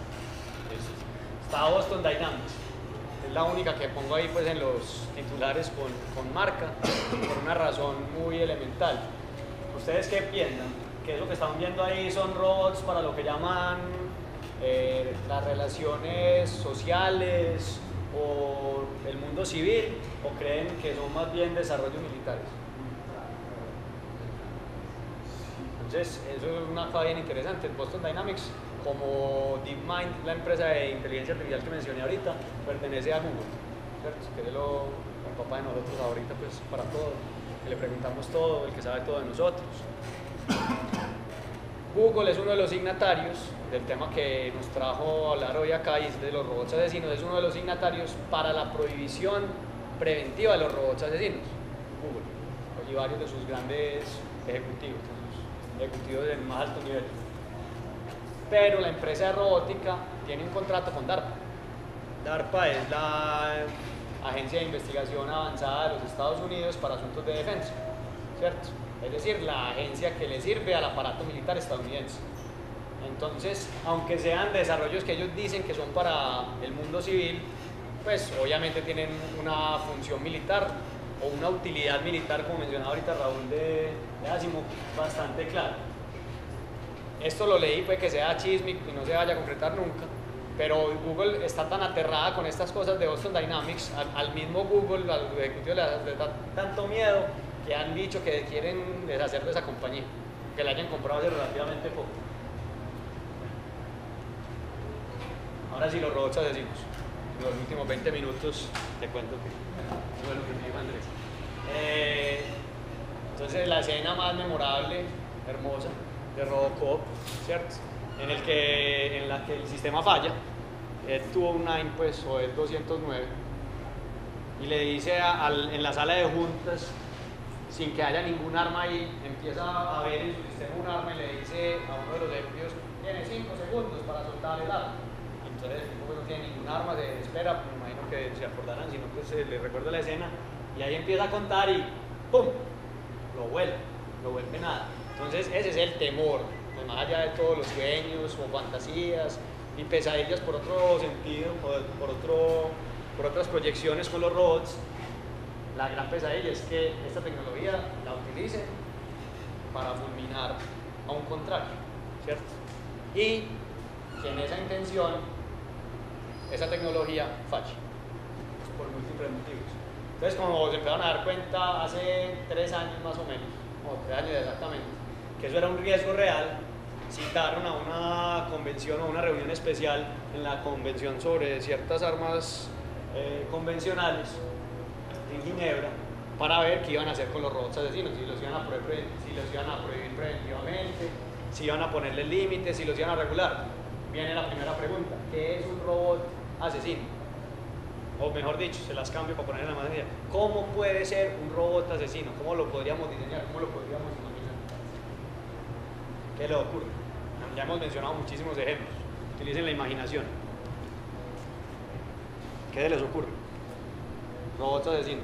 Está Boston Dynamics, es la única que pongo ahí pues en los titulares con, con marca, por una razón muy elemental. ¿Ustedes qué piensan? ¿Que eso que están viendo ahí son robots para lo que llaman eh, las relaciones sociales o el mundo civil, o creen que son más bien desarrollos militares? Entonces, eso es una cosa bien interesante. El Boston Dynamics, como DeepMind, la empresa de inteligencia artificial que mencioné ahorita, pertenece a Google, ¿cierto? Que es lo, el papá de nosotros ahorita, pues, para todo, que le preguntamos todo, el que sabe todo de nosotros. Google es uno de los signatarios del tema que nos trajo a hablar hoy acá, y es de los robots asesinos. Es uno de los signatarios para la prohibición preventiva de los robots asesinos, Google, y varios de sus grandes ejecutivos, de sus ejecutivos del más alto nivel. Pero la empresa de robótica tiene un contrato con DARPA. DARPA es la agencia de investigación avanzada de los Estados Unidos para asuntos de defensa, ¿cierto? Es decir, la agencia que le sirve al aparato militar estadounidense. Entonces, aunque sean desarrollos que ellos dicen que son para el mundo civil, pues obviamente tienen una función militar o una utilidad militar, como mencionaba ahorita Raúl de, de Asimov, bastante clara. Esto lo leí, puede que sea chisme y no se vaya a concretar nunca, pero Google está tan aterrada con estas cosas de Boston Dynamics, al, al mismo Google, al ejecutivo le da, le da tanto miedo que han dicho que quieren deshacer de esa compañía, que la hayan comprado hace relativamente poco. Ahora sí, los robots asesinos. En los últimos veinte minutos te cuento que fue lo que me dijo Andrés. Eh, entonces, la escena más memorable, hermosa, de Robocop, ¿cierto? En, el que, en la que el sistema falla, el Tuvo nueve, pues, o el doscientos nueve, y le dice a, al, en la sala de juntas, sin que haya ningún arma ahí, empieza a ver en su sistema un arma y le dice a uno de los ejecutivos, tiene cinco segundos para soltar el arma. Entonces el tipo no tiene ningún arma, se espera, me imagino que se acordarán, si no pues se le recuerda la escena, y ahí empieza a contar y ¡pum! Lo vuelve, lo vuelve nada. Entonces ese es el temor, pues más allá de todos los sueños o fantasías y pesadillas por otro sentido, por, por, otro, por otras proyecciones con los robots. La gran pesadilla es que esta tecnología la utilicen para fulminar a un contrario, ¿cierto? Y que en esa intención, esa tecnología falle, pues por múltiples motivos. Entonces, como se empezaron a dar cuenta hace tres años más o menos, o tres años exactamente, que eso era un riesgo real, citaron a una convención o una reunión especial en la convención sobre ciertas armas eh, convencionales en Ginebra para ver qué iban a hacer con los robots asesinos, si los iban a prohibir, si los iban a prohibir preventivamente, si iban a ponerle límites, si los iban a regular. Viene la primera pregunta, ¿qué es un robot asesino? O mejor dicho, se las cambio para ponerle la más sencilla. ¿Cómo puede ser un robot asesino? ¿Cómo lo podríamos diseñar? ¿Cómo lo podríamos imaginar? ¿Qué le ocurre? Ya hemos mencionado muchísimos ejemplos. Utilicen la imaginación. ¿Qué les ocurre? Robots asesinos.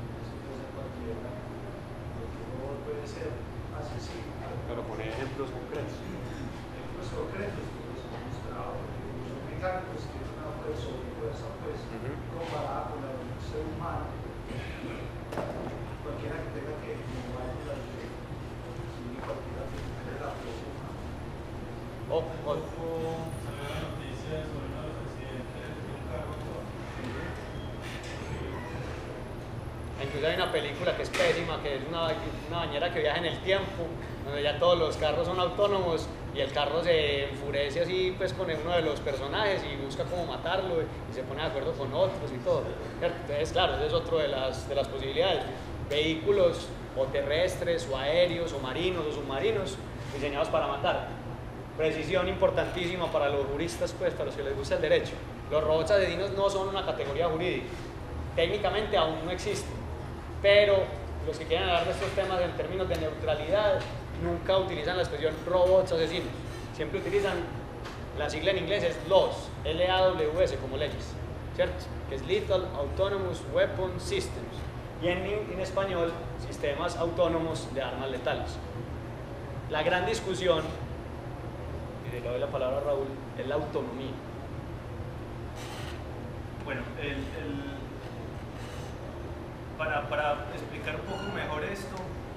Puede ser asesino. Pero poner ejemplos concretos. Ejemplos concretos, pues, mostrado, son mecánicos que tienen una fuerza o fuerza, pues, Uh-huh. comparada con la de un ser humano. Cualquiera que tenga que innovar en la ley, sí, cualquiera que tenga la fuerza humana. Oh, oh. Salió la noticia sobre uno de los accidentes de un carro. Incluso hay una película que es pésima, que es una, una bañera que viaja en el tiempo, donde ya todos los carros son autónomos y el carro se enfurece así pues con uno de los personajes y busca cómo matarlo y se pone de acuerdo con otros y todo. Entonces, claro, esa es otra de las, de las posibilidades. Vehículos o terrestres o aéreos o marinos o submarinos diseñados para matar. Precisión importantísima para los juristas, pues, para los que les gusta el derecho. Los robots asesinos no son una categoría jurídica. Técnicamente aún no existen. Pero los que quieren hablar de estos temas en términos de neutralidad nunca utilizan la expresión robots asesinos. Siempre utilizan, la sigla en inglés es L A W S, L A W S como leyes, ¿cierto? Que es Lethal Autonomous Weapon Systems. Y en, en español, sistemas autónomos de armas letales. La gran discusión, y le doy la palabra a Raúl, es la autonomía. Bueno, el, el, para, para explicar un poco mejor esto,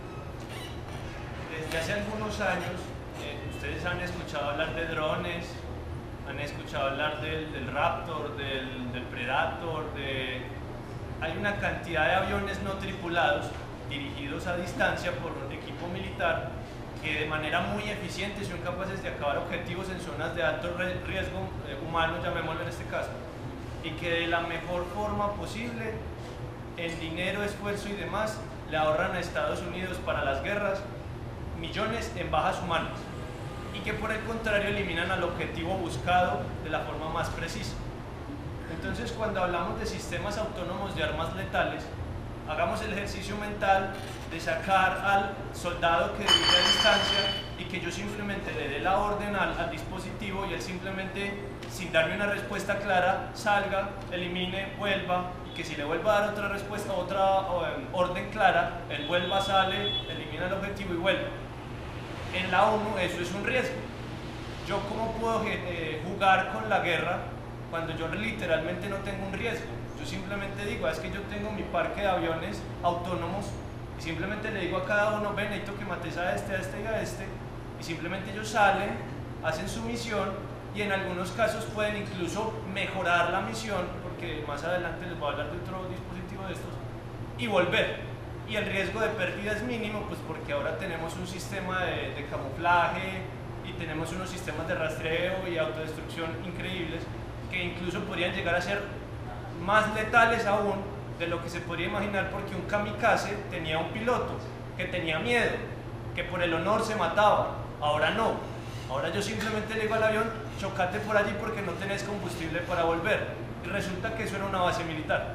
desde hace algunos años eh, ustedes han escuchado hablar de drones, han escuchado hablar del, del Raptor, del, del Predator, de, hay una cantidad de aviones no tripulados dirigidos a distancia por un equipo militar que de manera muy eficiente son capaces de acabar objetivos en zonas de alto riesgo eh, humano, llamémoslo en este caso, y que de la mejor forma posible, en dinero, esfuerzo y demás, le ahorran a Estados Unidos para las guerras millones en bajas humanas, y que por el contrario eliminan al objetivo buscado de la forma más precisa. Entonces, cuando hablamos de sistemas autónomos de armas letales, hagamos el ejercicio mental de sacar al soldado que dirige a distancia y que yo simplemente le dé la orden al, al dispositivo y él simplemente, sin darme una respuesta clara, salga, elimine, vuelva, y que si le vuelva a dar otra respuesta, otra um, orden clara, él vuelva, sale, elimina el objetivo y vuelva. En la ONU eso es un riesgo. ¿Yo cómo puedo eh, jugar con la guerra cuando yo literalmente no tengo un riesgo? Yo simplemente digo, es que yo tengo mi parque de aviones autónomos y simplemente le digo a cada uno, ven, necesito que mates a este, a este y a este, y simplemente ellos salen, hacen su misión y en algunos casos pueden incluso mejorar la misión, porque más adelante les voy a hablar de otro dispositivo de estos, y volver. Y el riesgo de pérdida es mínimo, pues porque ahora tenemos un sistema de, de camuflaje y tenemos unos sistemas de rastreo y autodestrucción increíbles que incluso podrían llegar a ser más letales aún de lo que se podría imaginar, porque un kamikaze tenía un piloto que tenía miedo, que por el honor se mataba. Ahora no, ahora yo simplemente le digo al avión, chocate por allí porque no tenés combustible para volver, y resulta que eso era una base militar.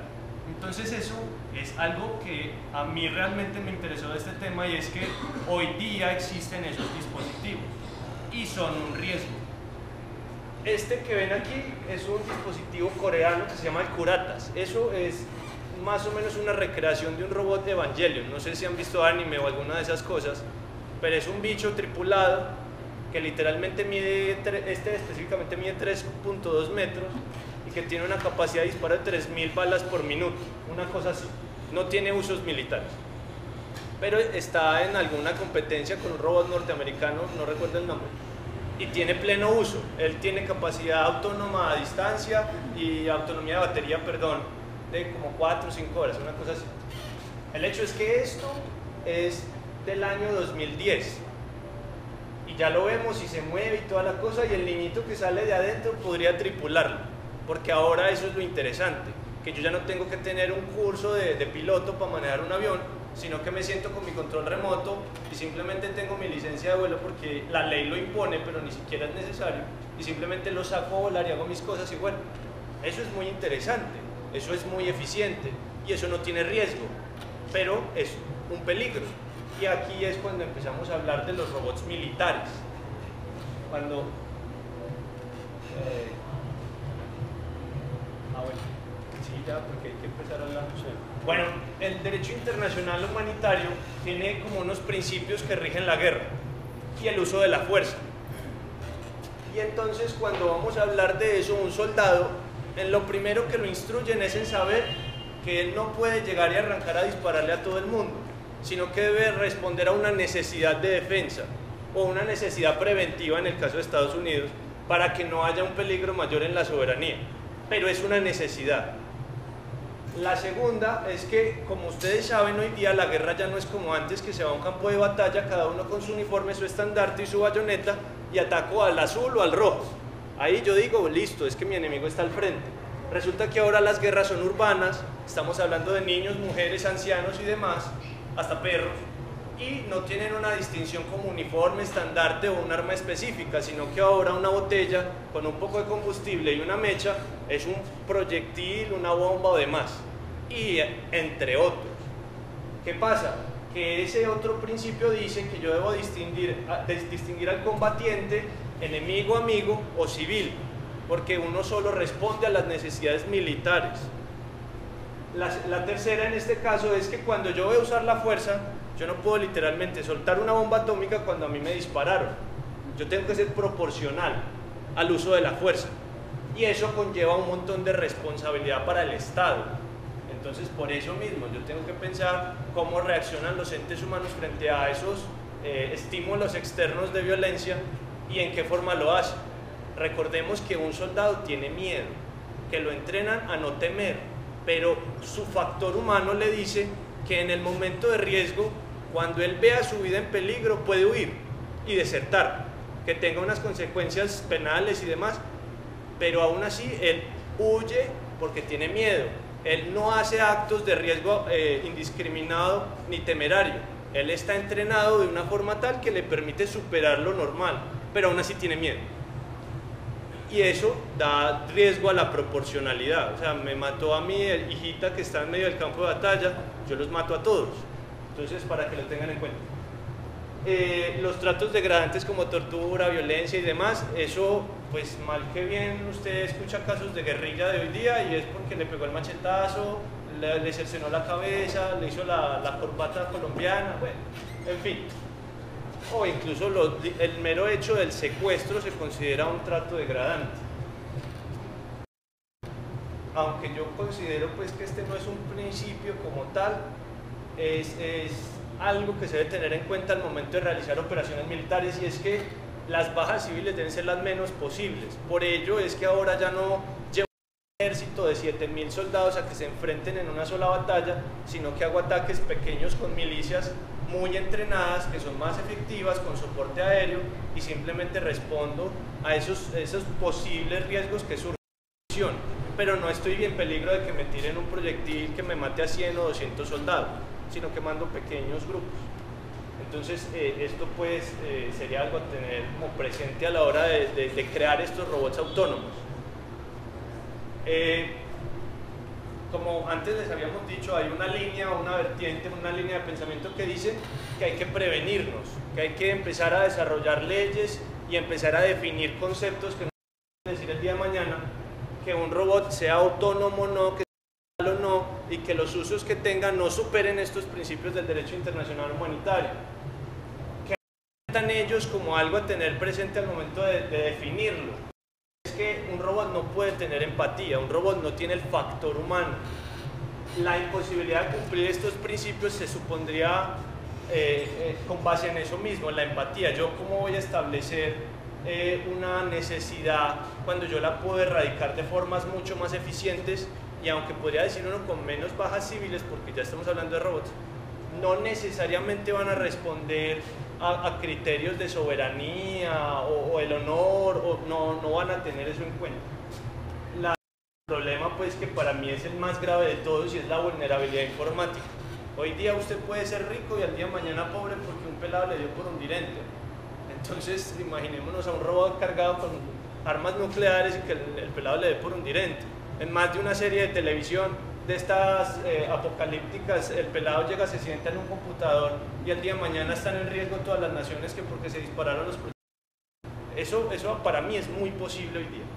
Entonces eso es algo que a mí realmente me interesó de este tema, y es que hoy día existen esos dispositivos y son un riesgo. Este que ven aquí es un dispositivo coreano que se llama el Curatas. Eso es más o menos una recreación de un robot de Evangelion. No sé si han visto anime o alguna de esas cosas, pero es un bicho tripulado que literalmente mide, este específicamente mide tres punto dos metros y que tiene una capacidad de disparo de tres mil balas por minuto, una cosa así. No tiene usos militares, pero está en alguna competencia con un robot norteamericano, no recuerdo el nombre, y tiene pleno uso. Él tiene capacidad autónoma a distancia y autonomía de batería, perdón, de como cuatro o cinco horas, una cosa así. El hecho es que esto es del año dos mil diez y ya lo vemos y se mueve y toda la cosa, y el niñito que sale de adentro podría tripularlo, porque ahora eso es lo interesante, que yo ya no tengo que tener un curso de, de piloto para manejar un avión, sino que me siento con mi control remoto y simplemente tengo mi licencia de vuelo porque la ley lo impone, pero ni siquiera es necesario, y simplemente lo saco a volar y hago mis cosas y bueno, eso es muy interesante, eso es muy eficiente y eso no tiene riesgo, pero es un peligro. Y aquí es cuando empezamos a hablar de los robots militares. Cuando... Eh, ah, bueno, sí, ya, porque hay que empezar a hablar. Bueno, el derecho internacional humanitario tiene como unos principios que rigen la guerra y el uso de la fuerza. Y entonces, cuando vamos a hablar de eso, un soldado, en lo primero que lo instruyen es en saber que él no puede llegar y arrancar a dispararle a todo el mundo, sino que debe responder a una necesidad de defensa o una necesidad preventiva en el caso de Estados Unidos para que no haya un peligro mayor en la soberanía, pero es una necesidad. La segunda es que, como ustedes saben, hoy día la guerra ya no es como antes, que se va a un campo de batalla, cada uno con su uniforme, su estandarte y su bayoneta, y ataco al azul o al rojo. Ahí yo digo, listo, es que mi enemigo está al frente. Resulta que ahora las guerras son urbanas, estamos hablando de niños, mujeres, ancianos y demás, hasta perros, y no tienen una distinción como uniforme, estandarte o un arma específica, sino que ahora una botella con un poco de combustible y una mecha es un proyectil, una bomba o demás, y entre otros. ¿Qué pasa? Que ese otro principio dice que yo debo distinguir, distinguir al combatiente, enemigo, amigo o civil, porque uno solo responde a las necesidades militares. La, la tercera en este caso es que cuando yo voy a usar la fuerza, yo no puedo literalmente soltar una bomba atómica cuando a mí me dispararon. Yo tengo que ser proporcional al uso de la fuerza, y eso conlleva un montón de responsabilidad para el Estado. Entonces, por eso mismo, yo tengo que pensar cómo reaccionan los entes humanos frente a esos eh, estímulos externos de violencia y en qué forma lo hacen. Recordemos que un soldado tiene miedo, que lo entrenan a no temer, pero su factor humano le dice que en el momento de riesgo, cuando él vea su vida en peligro, puede huir y desertar, que tenga unas consecuencias penales y demás, pero aún así él huye porque tiene miedo. Él no hace actos de riesgo eh, indiscriminado ni temerario. Él está entrenado de una forma tal que le permite superar lo normal, pero aún así tiene miedo. Y eso da riesgo a la proporcionalidad. O sea, me mató a mi hijita que está en medio del campo de batalla, yo los mato a todos. Entonces, para que lo tengan en cuenta. Eh, los tratos degradantes como tortura, violencia y demás, eso, pues mal que bien, usted escucha casos de guerrilla de hoy día y es porque le pegó el machetazo, le, le cercenó la cabeza, le hizo la, la corbata colombiana, bueno, en fin. O incluso lo, el mero hecho del secuestro se considera un trato degradante. Aunque yo considero pues que este no es un principio como tal, es, es algo que se debe tener en cuenta al momento de realizar operaciones militares, y es que las bajas civiles deben ser las menos posibles. Por ello es que ahora ya no llevo un ejército de siete mil soldados a que se enfrenten en una sola batalla, sino que hago ataques pequeños con milicias muy entrenadas, que son más efectivas, con soporte aéreo, y simplemente respondo a esos, esos posibles riesgos que surgen. Pero no estoy en peligro de que me tiren un proyectil que me mate a cien o doscientos soldados, sino que mando pequeños grupos. Entonces, eh, esto pues eh, sería algo a tener como presente a la hora de, de, de crear estos robots autónomos. Eh, como antes les habíamos dicho, hay una línea, una vertiente, una línea de pensamiento que dice que hay que prevenirnos, que hay que empezar a desarrollar leyes y empezar a definir conceptos que no quieren decir el día de mañana que un robot sea autónomo o no, que sea o no, y que los usos que tenga no superen estos principios del derecho internacional humanitario. Que representan ellos como algo a tener presente al momento de, de definirlo. Es que un robot no puede tener empatía, un robot no tiene el factor humano. La imposibilidad de cumplir estos principios se supondría eh, eh, con base en eso mismo, en la empatía. Yo cómo voy a establecer eh, una necesidad cuando yo la puedo erradicar de formas mucho más eficientes, y aunque podría decir uno con menos bajas civiles, porque ya estamos hablando de robots, no necesariamente van a responder a, a criterios de soberanía o, o el honor, o no, no van a tener eso en cuenta. La, el problema pues que para mí es el más grave de todos y es la vulnerabilidad informática. Hoy día usted puede ser rico y al día de mañana pobre porque un pelado le dio por un dirente. Entonces imaginémonos a un robot cargado con armas nucleares y que el, el pelado le dé por un dirente. En más de una serie de televisión de estas eh, apocalípticas, el pelado llega, se sienta en un computador y al día de mañana están en riesgo todas las naciones que porque se dispararon los proyectos. Eso, eso para mí es muy posible hoy día.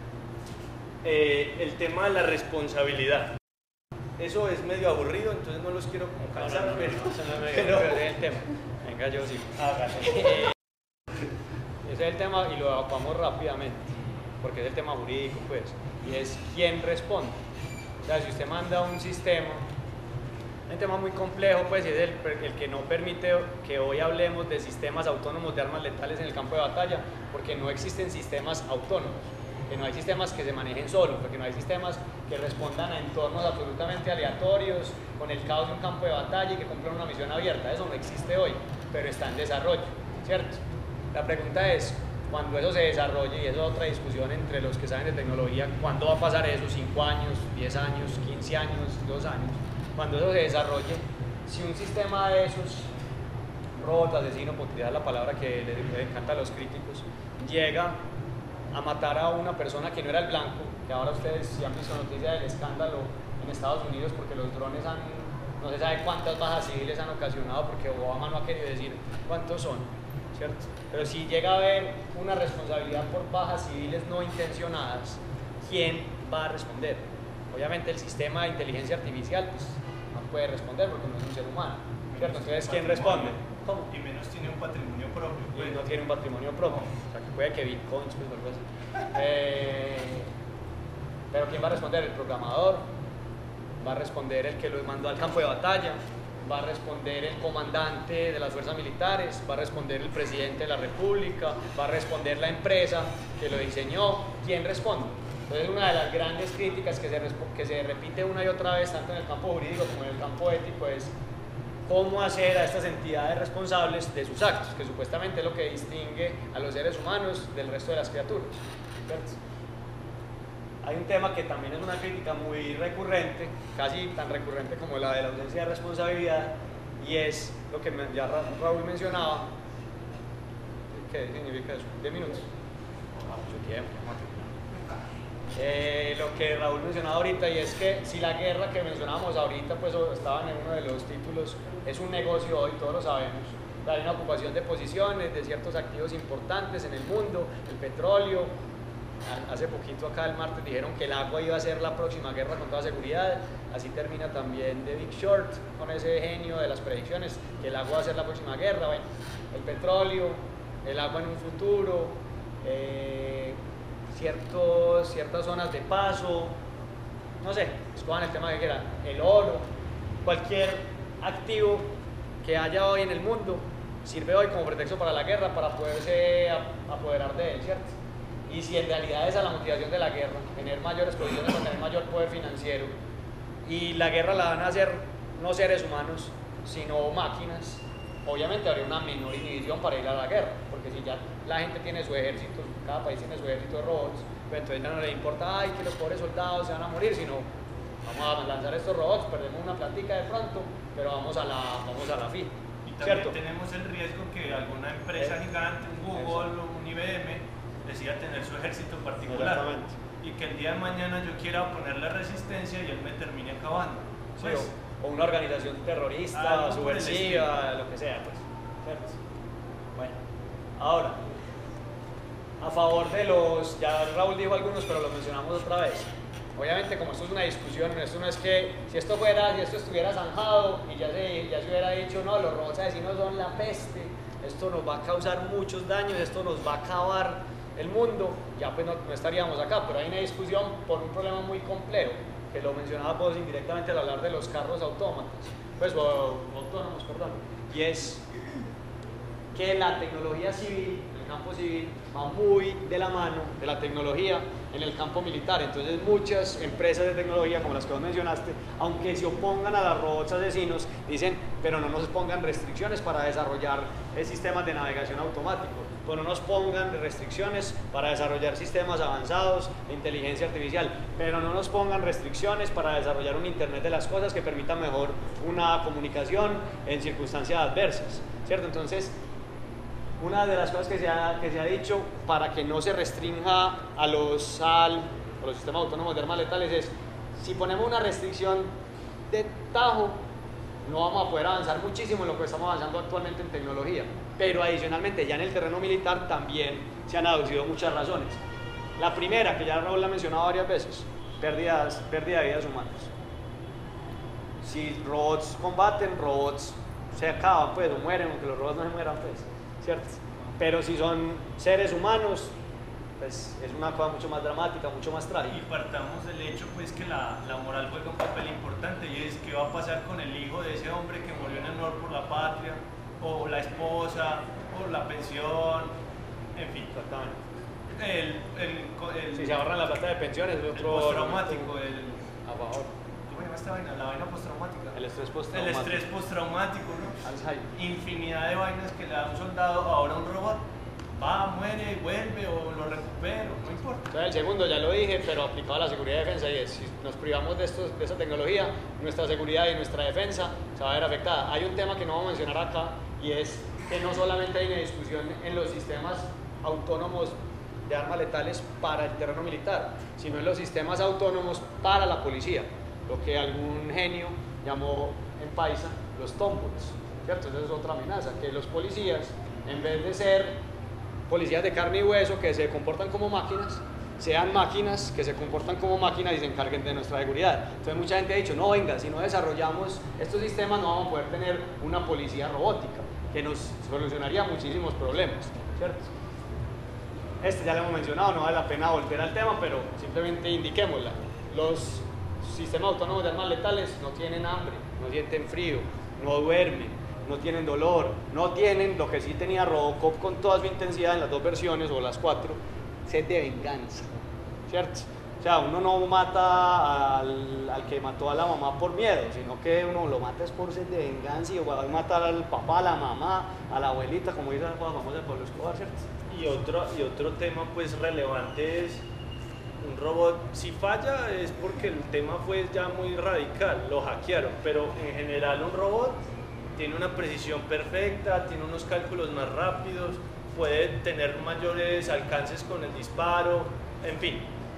Eh, el tema de la responsabilidad. Eso es medio aburrido, entonces no los quiero como cansar, no, no, no, pero, no, no, no, pero, pero ese es el tema. Venga, yo sí. Hágale. Eh, ese es el tema y lo evacuamos rápidamente, porque es el tema jurídico, pues, y es quién responde. O sea, si usted manda un sistema, un tema muy complejo, pues, y es el, el que no permite que hoy hablemos de sistemas autónomos de armas letales en el campo de batalla, porque no existen sistemas autónomos, que no hay sistemas que se manejen solos, porque no hay sistemas que respondan a entornos absolutamente aleatorios, con el caos de un campo de batalla y que cumplan una misión abierta. Eso no existe hoy, pero está en desarrollo, ¿cierto? La pregunta es, cuando eso se desarrolle, y eso es otra discusión entre los que saben de tecnología, ¿cuándo va a pasar eso? ¿cinco años, diez años, quince años, dos años? Cuando eso se desarrolle, si un sistema de esos, robot asesino, por utilizar la palabra que les, les encanta a los críticos, llega a matar a una persona que no era el blanco, que ahora ustedes si han visto noticias del escándalo en Estados Unidos porque los drones han, no se sabe cuántas bajas civiles han ocasionado porque Obama no ha querido decir cuántos son, ¿cierto? Pero si llega a haber una responsabilidad por bajas civiles no intencionadas, ¿quién va a responder? Obviamente el sistema de inteligencia artificial pues, no puede responder porque no es un ser humano, ¿cierto? Entonces, ¿quién responde? ¿Cómo? Y menos tiene un patrimonio propio. Y no tiene un patrimonio propio, o sea que puede que bitcoins pues, o algo así. Eh, pero ¿quién va a responder? El programador, va a responder el que lo mandó al campo de batalla, va a responder el comandante de las fuerzas militares, va a responder el presidente de la república, va a responder la empresa que lo diseñó. ¿Quién responde? Entonces una de las grandes críticas que se, que se repite una y otra vez tanto en el campo jurídico como en el campo ético es cómo hacer a estas entidades responsables de sus actos, que supuestamente es lo que distingue a los seres humanos del resto de las criaturas, ¿cierto? Hay un tema que también es una crítica muy recurrente, casi tan recurrente como la de la ausencia de responsabilidad, y es lo que ya Raúl mencionaba. ¿Qué significa eso? ¿diez minutos? Ah, mucho tiempo. Eh, lo que Raúl mencionaba ahorita, y es que si la guerra que mencionábamos ahorita, pues estaban en uno de los títulos, es un negocio hoy, todos lo sabemos. Hay una ocupación de posiciones de ciertos activos importantes en el mundo, el petróleo. Hace poquito acá el martes dijeron que el agua iba a ser la próxima guerra con toda seguridad. Así termina también The Big Short con ese genio de las predicciones, que el agua va a ser la próxima guerra. Bueno, el petróleo, el agua en un futuro, eh, ciertos, ciertas zonas de paso, no sé, escojan el tema que quieran, el oro, cualquier activo que haya hoy en el mundo sirve hoy como pretexto para la guerra, para poderse apoderar de él, ¿cierto? Y si en realidad esa es la motivación de la guerra, tener mayores posiciones para tener mayor poder financiero, y la guerra la van a hacer no seres humanos, sino máquinas, obviamente habría una menor inhibición para ir a la guerra, porque si ya la gente tiene su ejército, cada país tiene su ejército de robots, pues entonces ya no le importa ay, que los pobres soldados se van a morir, sino vamos a lanzar estos robots, perdemos una plática de pronto, pero vamos a la, vamos a la fin. Y también ¿cierto? tenemos el riesgo que alguna empresa Eh, gigante, un Google o un I B M, decida tener su ejército particular. Exactamente. y que el día de mañana yo quiera ponerle resistencia y él me termine acabando. Sí, Pues, o, o una organización terrorista, algo por el subversiva, lo que sea, pues. ¿Cierto? Bueno, ahora, a favor de los, ya Raúl dijo algunos, pero lo mencionamos otra vez. Obviamente, como esto es una discusión, esto no es que si esto fuera, si esto estuviera zanjado y ya se, ya se hubiera dicho, no, los robots asesinos son la peste, esto nos va a causar muchos daños, esto nos va a acabar el mundo, ya pues no, no estaríamos acá, pero hay una discusión por un problema muy complejo, que lo mencionaba vos indirectamente al hablar de los carros autómatas, pues, o, autónomos, perdón, y es que la tecnología civil, el campo civil, va muy de la mano de la tecnología en el campo militar. Entonces muchas empresas de tecnología, como las que vos mencionaste, aunque se opongan a los robots asesinos, dicen, pero no nos pongan restricciones para desarrollar eh, sistemas de navegación automático, pues no nos pongan restricciones para desarrollar sistemas avanzados de inteligencia artificial, pero no nos pongan restricciones para desarrollar un Internet de las cosas que permita mejor una comunicación en circunstancias adversas, ¿cierto? Entonces, una de las cosas que se ha, que se ha dicho para que no se restrinja a los S A L, a los sistemas autónomos de armas letales, es si ponemos una restricción de tajo, no vamos a poder avanzar muchísimo en lo que estamos avanzando actualmente en tecnología. Pero adicionalmente, ya en el terreno militar también se han aducido muchas razones. La primera, que ya Raúl la ha mencionado varias veces, pérdidas, pérdida de vidas humanas. Si robots combaten, robots se acaban, pues, o mueren, aunque los robots no se mueran, pues. ¿Cierto? Pero si son seres humanos, pues es una cosa mucho más dramática, mucho más trágica. y partamos del hecho pues que la, la moral juega un papel importante, y es qué va a pasar con el hijo de ese hombre que murió en honor por la patria, o la esposa, o la pensión, en fin. Exactamente. El, el, el, Si se ahorran la plata de pensiones, es el otro postraumático, el, a favor. ¿cómo se llama esta vaina? La vaina postraumática. El estrés El postraumático. estrés postraumático, ¿no? Alzheimer. Infinidad de vainas que le da un soldado, ahora un robot. Va, muere, vuelve o lo recupero, no importa. Entonces, el segundo ya lo dije, pero aplicado a la seguridad y defensa, y es, si nos privamos de, estos, de esta tecnología, nuestra seguridad y nuestra defensa se va a ver afectada. Hay un tema que no vamos a mencionar acá, y es que no solamente hay una discusión en los sistemas autónomos de armas letales para el terreno militar, sino en los sistemas autónomos para la policía, lo que algún genio llamó en paisa los tombots, ¿cierto? Esa es otra amenaza, que los policías, en vez de ser policías de carne y hueso que se comportan como máquinas, sean máquinas que se comportan como máquinas y se encarguen de nuestra seguridad. Entonces mucha gente ha dicho, no, venga, si no desarrollamos estos sistemas no vamos a poder tener una policía robótica, que nos solucionaría muchísimos problemas, ¿cierto? Este ya lo hemos mencionado, no vale la pena volver al tema, pero simplemente indiquémosla. Los sistemas autónomos de armas letales no tienen hambre, no sienten frío, no duermen, no tienen dolor, no tienen lo que sí tenía Robocop con toda su intensidad en las dos versiones o las cuatro, sed de venganza, ¿cierto? O sea, uno no mata al, al que mató a la mamá por miedo, sino que uno lo mata es por sed de venganza, y va a matar al papá, a la mamá, a la abuelita, como dice la famosa de Pablo Escobar, ¿cierto? Y otro, y otro tema pues relevante es un robot, si falla es porque el tema fue ya muy radical, lo hackearon, pero en general un robot tiene una precisión perfecta, tiene unos cálculos más rápidos, puede tener mayores alcances con el disparo, en fin.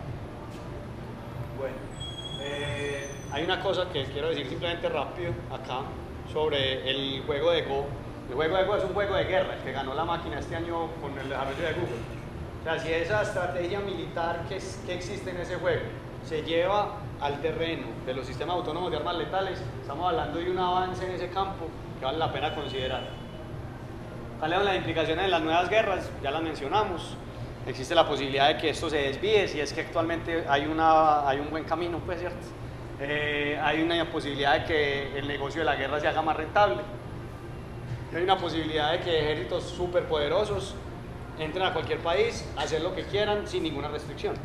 Bueno, eh, hay una cosa que quiero decir simplemente rápido acá sobre el juego de Go. El juego de Go es un juego de guerra, el que ganó la máquina este año con el desarrollo de Google. O sea, si esa estrategia militar que, es, que existe en ese juego se lleva al terreno de los sistemas autónomos de armas letales, estamos hablando de un avance en ese campo que vale la pena considerar. ¿Cuáles son las implicaciones de las nuevas guerras? Ya las mencionamos. Existe la posibilidad de que esto se desvíe, si es que actualmente hay, una, hay un buen camino, pues, ¿cierto? Eh, hay una posibilidad de que el negocio de la guerra se haga más rentable. Hay una posibilidad de que ejércitos superpoderosos entren a cualquier país a hacer lo que quieran sin ninguna restricción.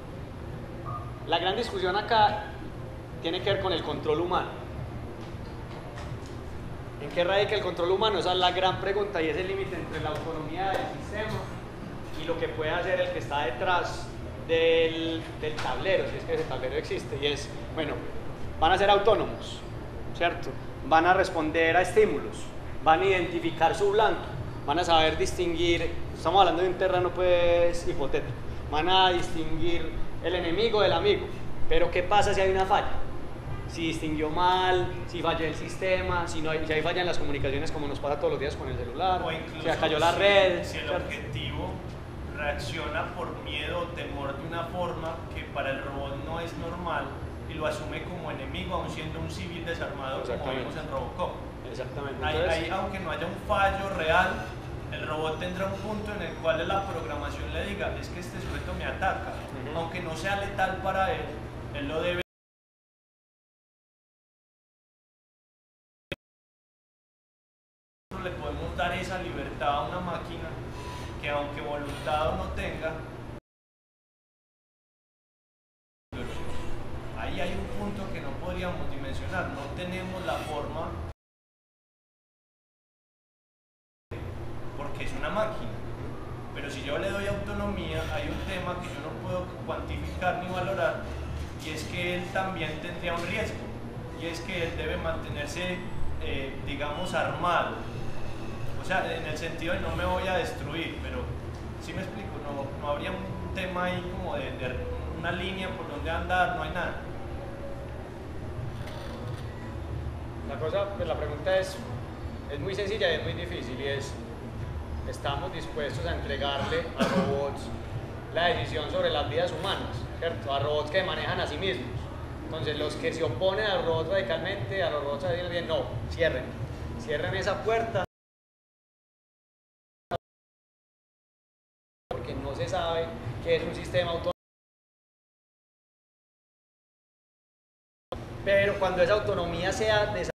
La gran discusión acá tiene que ver con el control humano. ¿En qué radica el control humano? Esa es la gran pregunta, y es el límite entre la autonomía del sistema y lo que puede hacer el que está detrás del, del tablero, si es que ese tablero existe. Y es, bueno, van a ser autónomos, ¿cierto? Van a responder a estímulos, van a identificar su blanco, van a saber distinguir, estamos hablando de un terreno pues hipotético, van a distinguir el enemigo del amigo. Pero ¿qué pasa si hay una falla? Si distinguió mal, si falló el sistema, si, no hay, si hay falla en las comunicaciones como nos pasa todos los días con el celular, O incluso se cayó la si, red. si el ¿cierto? objetivo reacciona por miedo o temor de una forma que para el robot no es normal y lo asume como enemigo, aun siendo un civil desarmado como vimos en Robocop. Exactamente. Ahí, Entonces, ahí, aunque no haya un fallo real, el robot tendrá un punto en el cual la programación le diga, es que este sujeto me ataca, uh-huh. aunque no sea letal para él, él lo debe. Le podemos dar esa libertad a una máquina que aunque voluntad no tenga, ahí hay un punto que no podríamos dimensionar, no tenemos la forma porque es una máquina, pero si yo le doy autonomía hay un tema que yo no puedo cuantificar ni valorar y es que él también tendría un riesgo y es que él debe mantenerse eh, digamos armado. O sea, en el sentido de no me voy a destruir, pero si me explico, no, no habría un tema ahí como de, de una línea por donde andar, no hay nada. La cosa, pues la pregunta es, es muy sencilla y es muy difícil y es, ¿estamos dispuestos a entregarle a robots la decisión sobre las vidas humanas, ¿cierto? A robots que manejan a sí mismos. Entonces los que se oponen a los robots radicalmente, a los robots radicalmente, no, cierren, cierren esa puerta. Porque no se sabe qué es un sistema autónomo. Pero cuando esa autonomía sea desarrollada,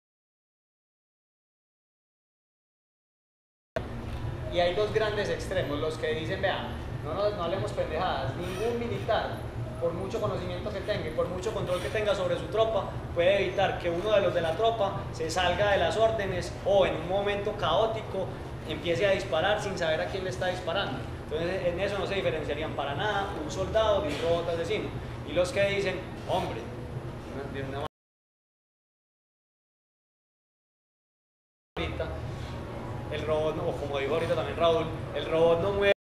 y hay dos grandes extremos, los que dicen, vean, no, no, no hablemos pendejadas, ningún militar, por mucho conocimiento que tenga y por mucho control que tenga sobre su tropa, puede evitar que uno de los de la tropa se salga de las órdenes o en un momento caótico empiece a disparar sin saber a quién le está disparando. Entonces en eso no se diferenciarían para nada un soldado de un robot asesino. Y los que dicen, hombre, de una ahorita, el robot, o como dijo ahorita también Raúl, el robot no muere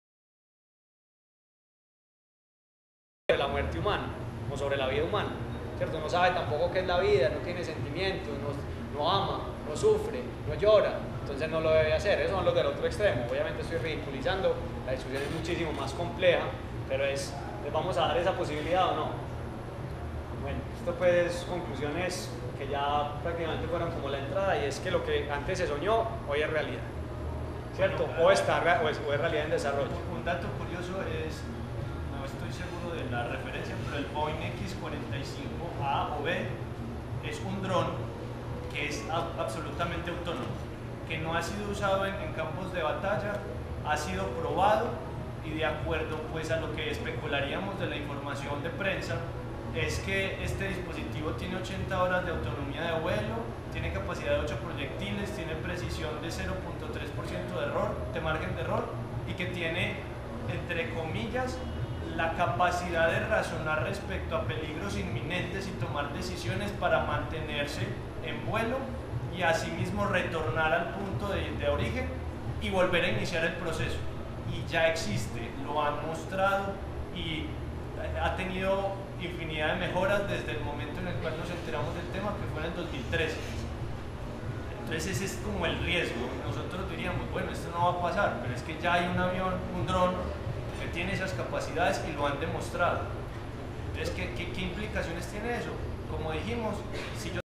sobre la muerte humana o sobre la vida humana, ¿cierto? No sabe tampoco qué es la vida, no tiene sentimientos, no, no ama, no sufre, no llora, entonces no lo debe hacer. Esos son los del otro extremo. Obviamente estoy ridiculizando, la discusión es muchísimo más compleja, pero es, ¿les vamos a dar esa posibilidad o no? Bueno, esto pues conclusiones que ya prácticamente fueron como la entrada, y es que lo que antes se soñó, hoy es realidad, ¿cierto? Bueno, o, está, o, es, o es realidad en desarrollo. Un dato curioso es, no estoy seguro de la referencia, pero el Boeing X cuarenta y cinco A o B es un dron que es a, absolutamente autónomo, que no ha sido usado en, en campos de batalla, ha sido probado y de acuerdo pues a lo que especularíamos de la información de prensa, es que este dispositivo tiene ochenta horas de autonomía de vuelo, tiene capacidad de ocho proyectiles, tiene precisión de cero punto tres por ciento de error, de margen de error, y que tiene, entre comillas, la capacidad de razonar respecto a peligros inminentes y tomar decisiones para mantenerse en vuelo y asimismo retornar al punto de, de origen y volver a iniciar el proceso. Y ya existe, lo han mostrado y ha tenido infinidad de mejoras desde el momento en el cual nos enteramos del tema, que fue en el dos mil trece. Entonces ese es como el riesgo. Nosotros diríamos, bueno, esto no va a pasar, pero es que ya hay un avión, un dron que tiene esas capacidades y lo han demostrado. Entonces, ¿qué, qué, qué implicaciones tiene eso? Como dijimos, si yo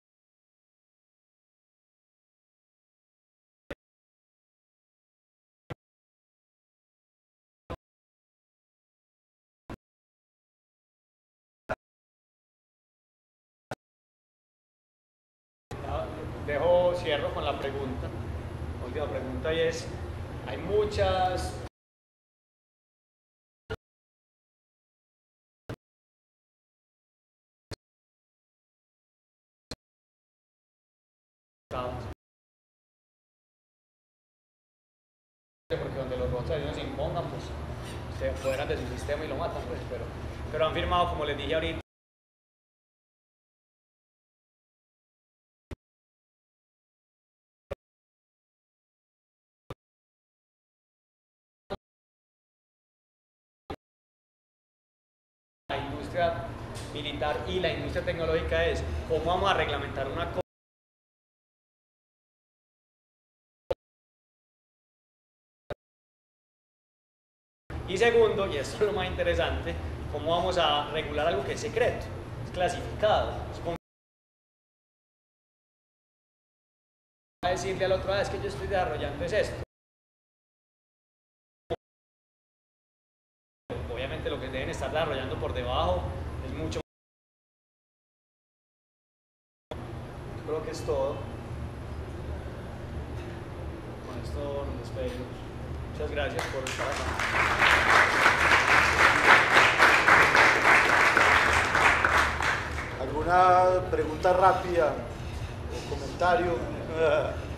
Dejo, cierro con la pregunta, última pregunta, y es, hay muchas porque donde los robots no se impongan, pues se apoderan de su sistema y lo matan, pues, pero, pero han firmado, como les dije ahorita, industria militar y la industria tecnológica es cómo vamos a reglamentar una cosa. Y segundo, y esto es lo más interesante, cómo vamos a regular algo que es secreto, es clasificado. Es como decirle al otro, ah, es que yo estoy desarrollando es esto. Obviamente lo que deben estar desarrollando por debajo es mucho. Yo creo que es todo. Con esto nos despedimos. Muchas gracias por estar acá. ¿Alguna pregunta rápida o comentario?